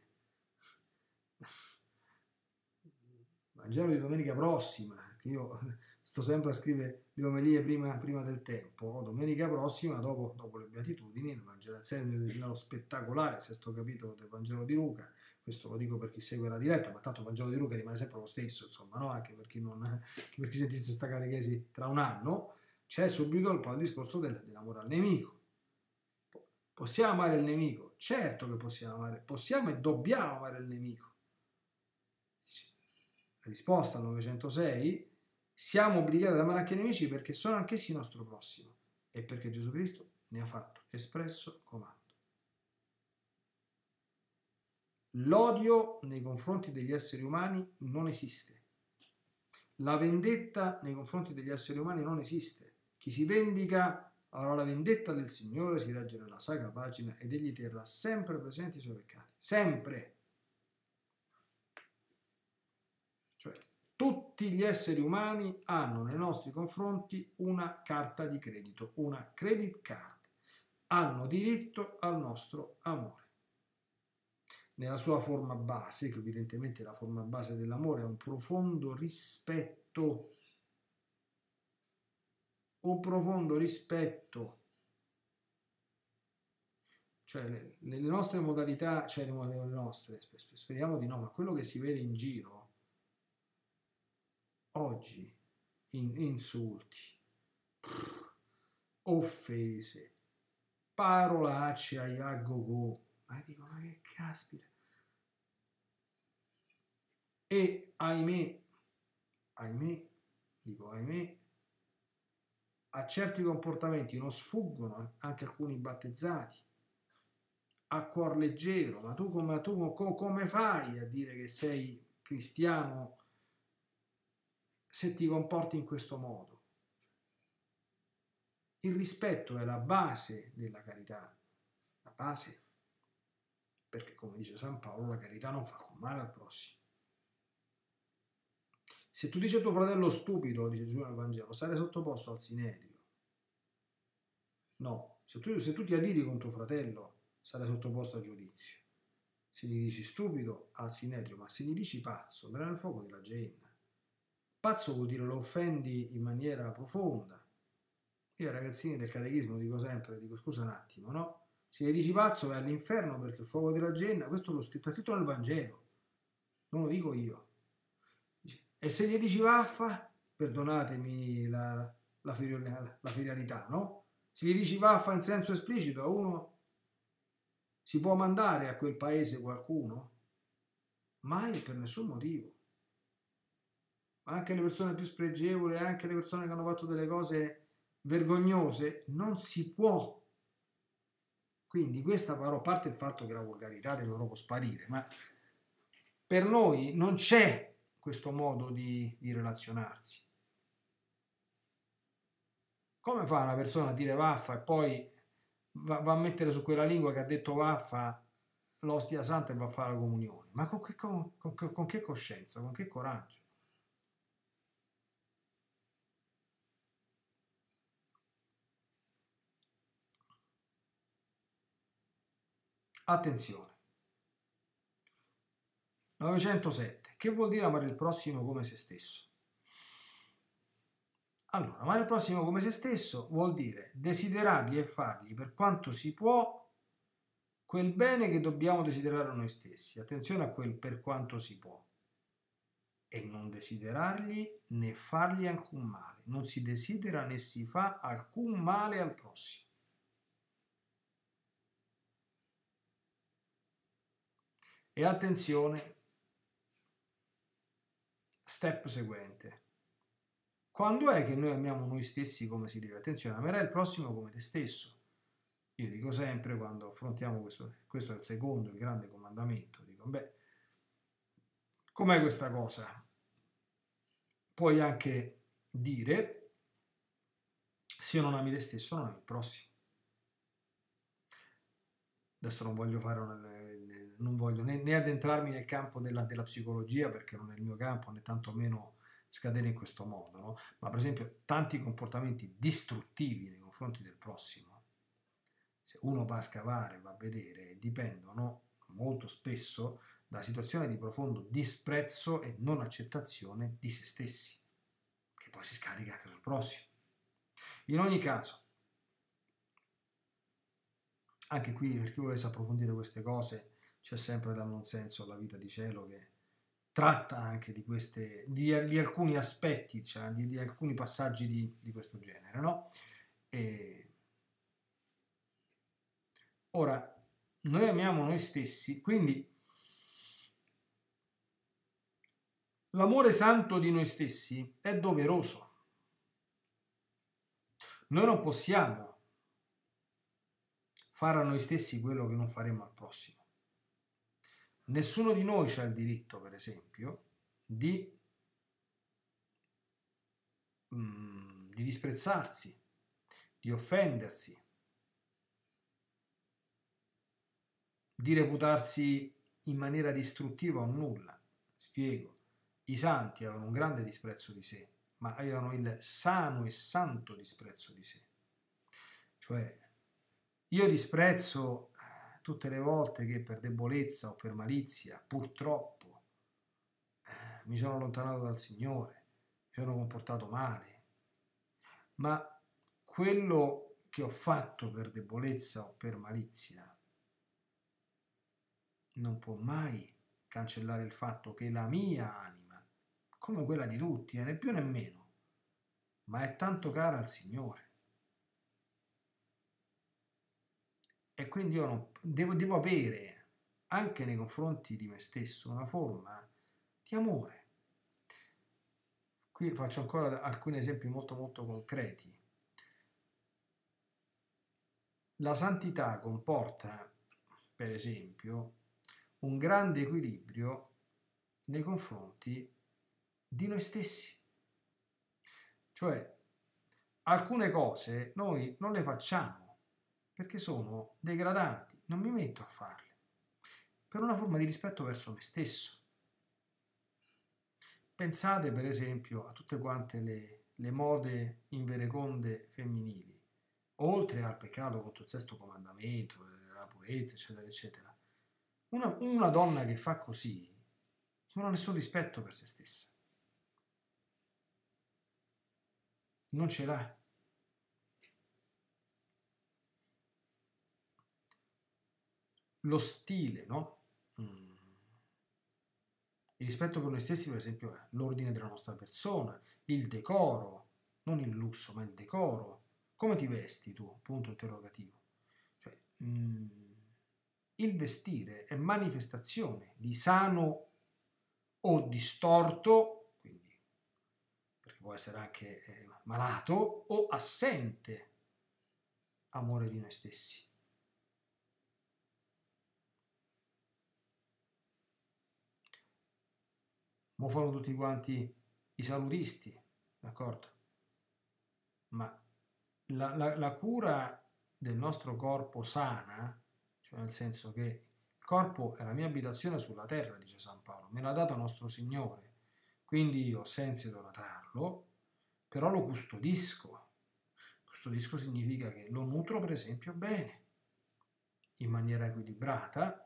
Vangelo di domenica prossima, che io sto sempre a scrivere le omelie prima, prima del tempo. Domenica prossima, dopo, dopo le Beatitudini, il Vangelo nello spettacolare sesto capitolo del Vangelo di Luca. Questo lo dico per chi segue la diretta, ma tanto il Vangelo di Luca rimane sempre lo stesso, insomma, no? Anche per chi, non, per chi sentisse sta catechesi tra un anno, c'è subito il, il discorso del, dell'amore al nemico. Possiamo amare il nemico? Certo che possiamo amare, possiamo e dobbiamo amare il nemico. Risposta al novecentosei: siamo obbligati ad amare anche i nemici perché sono anch'essi il nostro prossimo e perché Gesù Cristo ne ha fatto espresso comando. L'odio nei confronti degli esseri umani non esiste. La vendetta nei confronti degli esseri umani non esiste. Chi si vendica avrà la vendetta del Signore, si legge nella sacra pagina, ed egli terrà sempre presenti i suoi peccati. Sempre. Cioè, tutti gli esseri umani hanno nei nostri confronti una carta di credito, una credit card. Hanno diritto al nostro amore. Nella sua forma base, che evidentemente la forma base dell'amore è un profondo rispetto, un profondo rispetto, cioè le, le nostre modalità, cioè le nostre, speriamo di no, ma quello che si vede in giro oggi, in, insulti, offese, parolacce ai a go-go, ma dico, ma che caspita. E ahimè, ahimè, dico ahimè, a certi comportamenti non sfuggono anche alcuni battezzati a cuor leggero. Ma tu come, tu come fai a dire che sei cristiano se ti comporti in questo modo. Il rispetto è la base della carità, la base, perché come dice San Paolo, la carità non fa alcun male al prossimo. Se tu dici a tuo fratello stupido, dice Gesù nel Vangelo, sarai sottoposto al sinedrio. No, se tu, se tu ti adiri con tuo fratello, sarai sottoposto a giudizio. Se gli dici stupido, al sinedrio, ma se gli dici pazzo, andrai nel fuoco della Geenna. Pazzo vuol dire lo offendi in maniera profonda. Io ai ragazzini del catechismo dico sempre, dico scusa un attimo, no? Se gli dici pazzo vai all'inferno perché il fuoco della Geenna, questo l'ho scritto, è scritto nel Vangelo, non lo dico io. E se gli dici vaffa, perdonatemi la, la, ferialità, la ferialità, no? Se gli dici vaffa in senso esplicito a uno, si può mandare a quel paese qualcuno? Mai, per nessun motivo. Anche le persone più spregevoli, anche le persone che hanno fatto delle cose vergognose, non si può. Quindi questa parola, a parte il fatto che la volgarità deve proprio sparire, ma per noi non c'è questo modo di, di relazionarsi. Come fa una persona a dire vaffa e poi va, va a mettere su quella lingua che ha detto vaffa l'ostia santa e va a fare la comunione? Ma con che, con, con, con che coscienza, con che coraggio? Attenzione. novecentosette. Che vuol dire amare il prossimo come se stesso? Allora, amare il prossimo come se stesso vuol dire desiderargli e fargli per quanto si può quel bene che dobbiamo desiderare a noi stessi. Attenzione a quel per quanto si può. E non desiderargli né fargli alcun male. Non si desidera né si fa alcun male al prossimo. E attenzione, step seguente. Quando è che noi amiamo noi stessi come si deve? Attenzione, amerai il prossimo come te stesso. Io dico sempre, quando affrontiamo questo, questo è il secondo, il grande comandamento, dico, beh, com'è questa cosa? Puoi anche dire, se io non ami te stesso, non ami il prossimo. Adesso non voglio fare una, non voglio né, né addentrarmi nel campo della, della psicologia, perché non è il mio campo, né tantomeno scadere in questo modo, no? Ma per esempio tanti comportamenti distruttivi nei confronti del prossimo, se uno va a scavare, va a vedere, dipendono molto spesso da situazioni di profondo disprezzo e non accettazione di se stessi, che poi si scarica anche sul prossimo. In ogni caso, anche qui, per chi volesse approfondire queste cose, c'è sempre dal non senso alla vita di cielo che tratta anche di, queste, di, di alcuni aspetti, cioè di, di alcuni passaggi di, di questo genere, no? E ora, noi amiamo noi stessi, quindi l'amore santo di noi stessi è doveroso. Noi non possiamo fare a noi stessi quello che non faremo al prossimo. Nessuno di noi ha il diritto, per esempio, di, mm, di disprezzarsi, di offendersi, di reputarsi in maniera distruttiva o nulla. Spiego. I santi avevano un grande disprezzo di sé, ma avevano il sano e santo disprezzo di sé. Cioè, io disprezzo tutte le volte che per debolezza o per malizia, purtroppo, eh, mi sono allontanato dal Signore, mi sono comportato male, ma quello che ho fatto per debolezza o per malizia non può mai cancellare il fatto che la mia anima, come quella di tutti, né più né meno, ma è tanto cara al Signore. E quindi io non, devo, devo avere anche nei confronti di me stesso una forma di amore. Qui faccio ancora alcuni esempi molto molto concreti. La santità comporta, per esempio, un grande equilibrio nei confronti di noi stessi. Cioè, alcune cose noi non le facciamo perché sono degradanti, non mi metto a farle, per una forma di rispetto verso me stesso. Pensate per esempio a tutte quante le, le mode invereconde femminili, oltre al peccato contro il sesto comandamento, la purezza, eccetera, eccetera. Una, una donna che fa così non ha nessun rispetto per se stessa. Non ce l'ha. Lo stile, no? Mm. Il rispetto per noi stessi, per esempio, è l'ordine della nostra persona, il decoro, non il lusso, ma il decoro. Come ti vesti tu? Punto interrogativo. Cioè, mm, il vestire è manifestazione di sano o distorto, quindi perché può essere anche eh, malato o assente amore di noi stessi. Mo fanno tutti quanti i salutisti, d'accordo? Ma la, la, la cura del nostro corpo sana, cioè nel senso che il corpo è la mia abitazione sulla terra, dice San Paolo, me l'ha dato nostro Signore, quindi io senza idolatrarlo, però lo custodisco. Custodisco significa che lo nutro per esempio bene, in maniera equilibrata,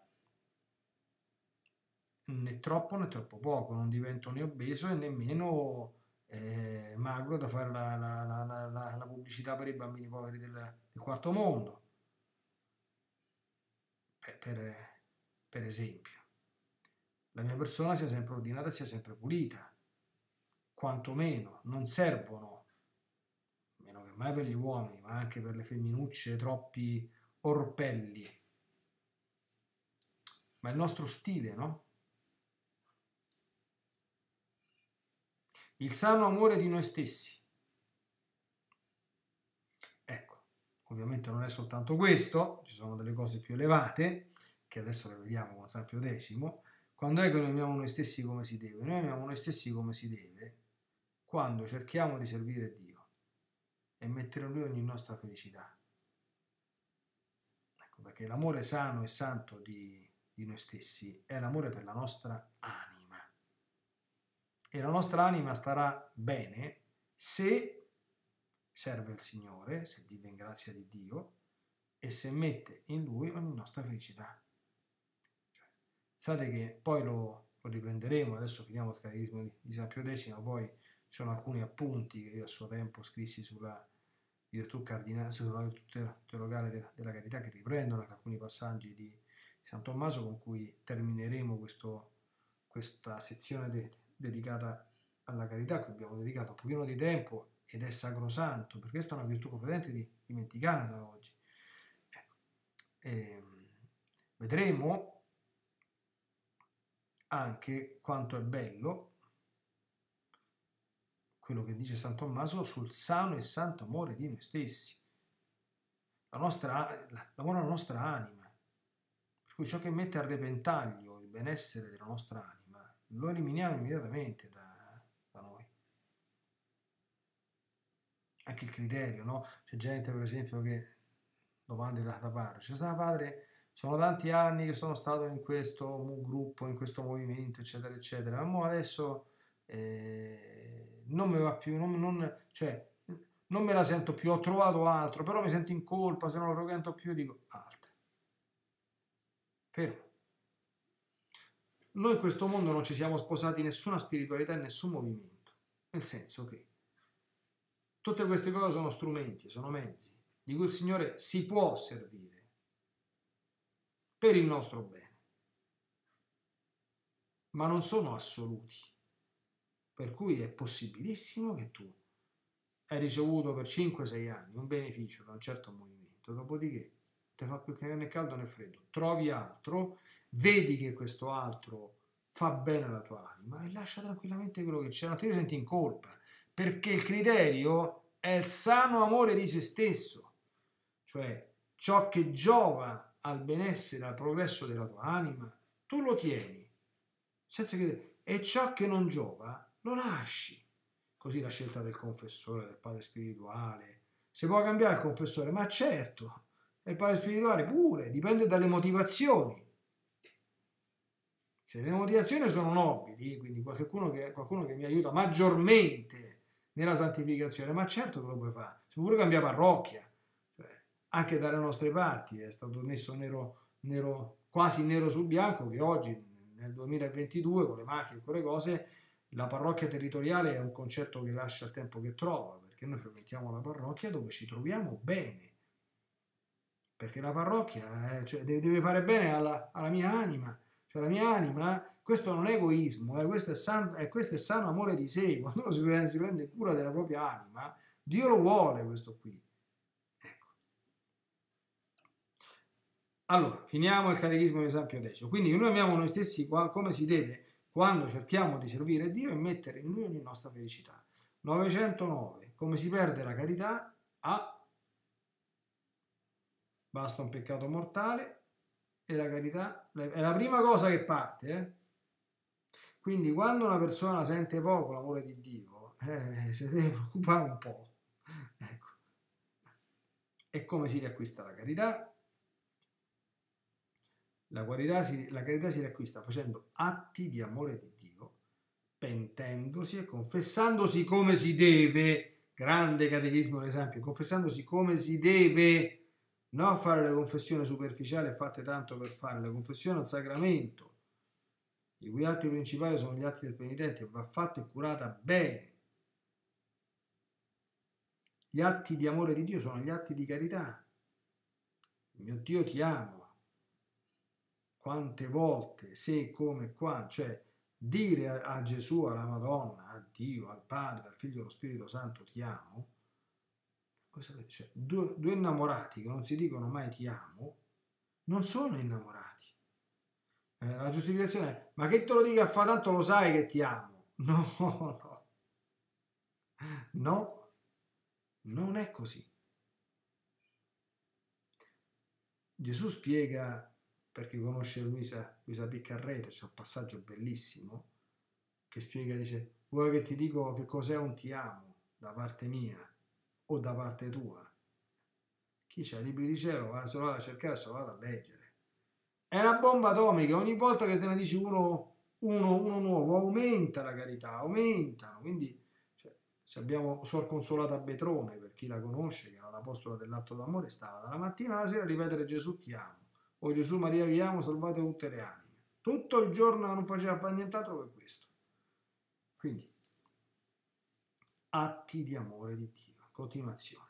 né troppo né troppo poco, non divento né obeso e nemmeno eh, magro da fare la, la, la, la, la pubblicità per i bambini poveri del, del quarto mondo, per, per, per esempio. La mia persona sia sempre ordinata e sia sempre pulita, quantomeno non servono, meno che mai per gli uomini, ma anche per le femminucce, troppi orpelli, ma il nostro stile, no? Il sano amore di noi stessi. Ecco, ovviamente non è soltanto questo, ci sono delle cose più elevate, che adesso le vediamo con San Pio X. Quando è che noi amiamo noi stessi come si deve? Noi amiamo noi stessi come si deve quando cerchiamo di servire Dio e mettere in Lui ogni nostra felicità. Ecco, perché l'amore sano e santo di, di noi stessi è l'amore per la nostra anima. E la nostra anima starà bene se serve il Signore, se vive in grazia di Dio e se mette in Lui ogni nostra felicità. Cioè, pensate che poi lo, lo riprenderemo, adesso finiamo il catechismo di, di San Pio X, poi ci sono alcuni appunti che io a suo tempo scrissi sulla virtù cardinale, sulla virtù teologale della, della carità, che riprendono anche alcuni passaggi di, di San Tommaso, con cui termineremo questo, questa sezione de, dedicata alla carità, che abbiamo dedicato un pochino di tempo ed è sacrosanto, perché questa è una virtù completamente dimenticata oggi. Ecco. E vedremo anche quanto è bello quello che dice San Tommaso sul sano e santo amore di noi stessi, la nostra, l'amore alla nostra anima, per cui ciò che mette a repentaglio il benessere della nostra anima lo eliminiamo immediatamente da, da noi. Anche il criterio, no? C'è gente per esempio che domande da, da padre, c'è stato padre, sono tanti anni che sono stato in questo gruppo, in questo movimento, eccetera, eccetera, ma adesso eh, non mi va più, non, non, cioè, non me la sento più, ho trovato altro, però mi sento in colpa, se non lo frequento più dico altro. Fermo. Noi in questo mondo non ci siamo sposati nessuna spiritualità e nessun movimento, nel senso che tutte queste cose sono strumenti, sono mezzi di cui il Signore si può servire per il nostro bene, ma non sono assoluti, per cui è possibilissimo che tu hai ricevuto per cinque sei anni un beneficio da un certo movimento, dopodiché ti fa più che né caldo né freddo, trovi altro, vedi che questo altro fa bene alla tua anima e lascia tranquillamente quello che c'è, non ti senti in colpa, perché il criterio è il sano amore di se stesso, cioè ciò che giova al benessere, al progresso della tua anima, tu lo tieni, senza che... e ciò che non giova lo lasci. così la scelta del confessore, del padre spirituale. Si può cambiare il confessore? Ma certo, e il padre spirituale pure, dipende dalle motivazioni. Se le motivazioni sono nobili, quindi qualcuno che, qualcuno che mi aiuta maggiormente nella santificazione, ma certo che lo puoi fare. Si può pure cambiare parrocchia, cioè, anche dalle nostre parti è stato messo nero, nero, quasi nero su bianco che oggi nel duemilaventidue con le macchine e con le cose la parrocchia territoriale è un concetto che lascia il tempo che trova, perché noi frequentiamo la parrocchia dove ci troviamo bene, perché la parrocchia eh, cioè, deve, deve fare bene alla, alla mia anima. Cioè la mia anima, questo non è egoismo, eh, questo, è san, eh, questo è sano amore di sé. Quando uno si prende, si prende cura della propria anima, Dio lo vuole questo qui. Ecco. Allora, finiamo il catechismo di San Pio X. Quindi noi amiamo noi stessi come si deve quando cerchiamo di servire Dio e mettere in Lui ogni nostra felicità. novecentonove. Come si perde la carità? A. Basta un peccato mortale. E la carità è la prima cosa che parte, eh? Quindi quando una persona sente poco l'amore di Dio, eh, si deve preoccupare un po'. Ecco. E come si riacquista la carità? La carità, si, la carità si riacquista facendo atti di amore di Dio, pentendosi e confessandosi come si deve. Grande catechismo, ad esempio, confessandosi come si deve. Non fare le confessioni superficiali fatte tanto per fare. La confessione è un sacramento, i cui atti principali sono gli atti del penitente, va fatta e curata bene. Gli atti di amore di Dio sono gli atti di carità. Mio Dio ti amo. Quante volte, se, come, qua, cioè dire a, a Gesù, alla Madonna, a Dio, al Padre, al Figlio e allo Spirito Santo ti amo. Cioè, due, due innamorati che non si dicono mai ti amo non sono innamorati. Eh, la giustificazione è: ma che te lo dica a fa tanto lo sai che ti amo. No, no, no, non è così. Gesù spiega, perché conosce Luisa, Luisa Piccarreta, c'è un passaggio bellissimo che spiega, dice: vuoi che ti dico che cos'è un ti amo da parte mia o da parte tua? Chi c'ha i libri di cielo va, se lo vado a cercare, se lo vado a leggere. È una bomba atomica, ogni volta che te ne dici uno, uno, uno nuovo, aumenta la carità, aumentano. Quindi cioè, se abbiamo Suor Consolata Betrone, per chi la conosce, che era l'apostola dell'atto d'amore, stava dalla mattina alla sera a ripetere Gesù ti amo, o Gesù Maria vi amo, salvate tutte le anime. Tutto il giorno non faceva fare nient'altro che questo. Quindi, atti di amore di Dio, continuazione.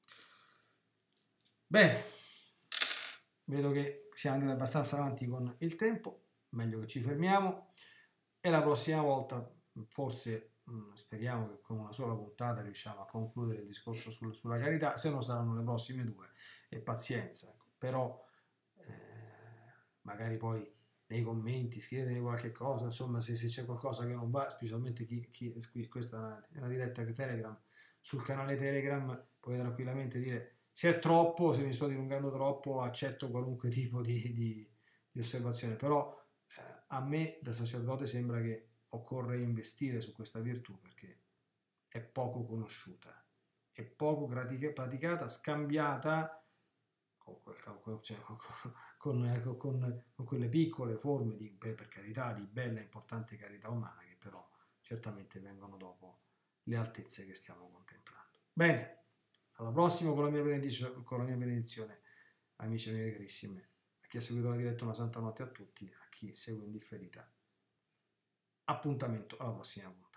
Bene, vedo che siamo andati abbastanza avanti con il tempo, meglio che ci fermiamo e la prossima volta forse mh, speriamo che con una sola puntata riusciamo a concludere il discorso sul, sulla carità, se no saranno le prossime due e pazienza, però eh, magari poi nei commenti scrivetemi qualche cosa, insomma se, se c'è qualcosa che non va, specialmente chi, chi questa è una diretta che Telegram, sul canale Telegram puoi tranquillamente dire: se è troppo, se mi sto dilungando troppo, accetto qualunque tipo di, di, di osservazione, però eh, a me da sacerdote sembra che occorre investire su questa virtù perché è poco conosciuta, è poco praticata, scambiata con, quel, cioè, con, con, con, con quelle piccole forme di, per carità, di bella e importante carità umana che però certamente vengono dopo le altezze che stiamo contemplando. Bene. Alla prossima con la mia benedizione, con la mia benedizione amici e amiche carissime. A chi ha seguito la diretta una santa notte a tutti, a chi segue in differita. Appuntamento alla prossima puntata.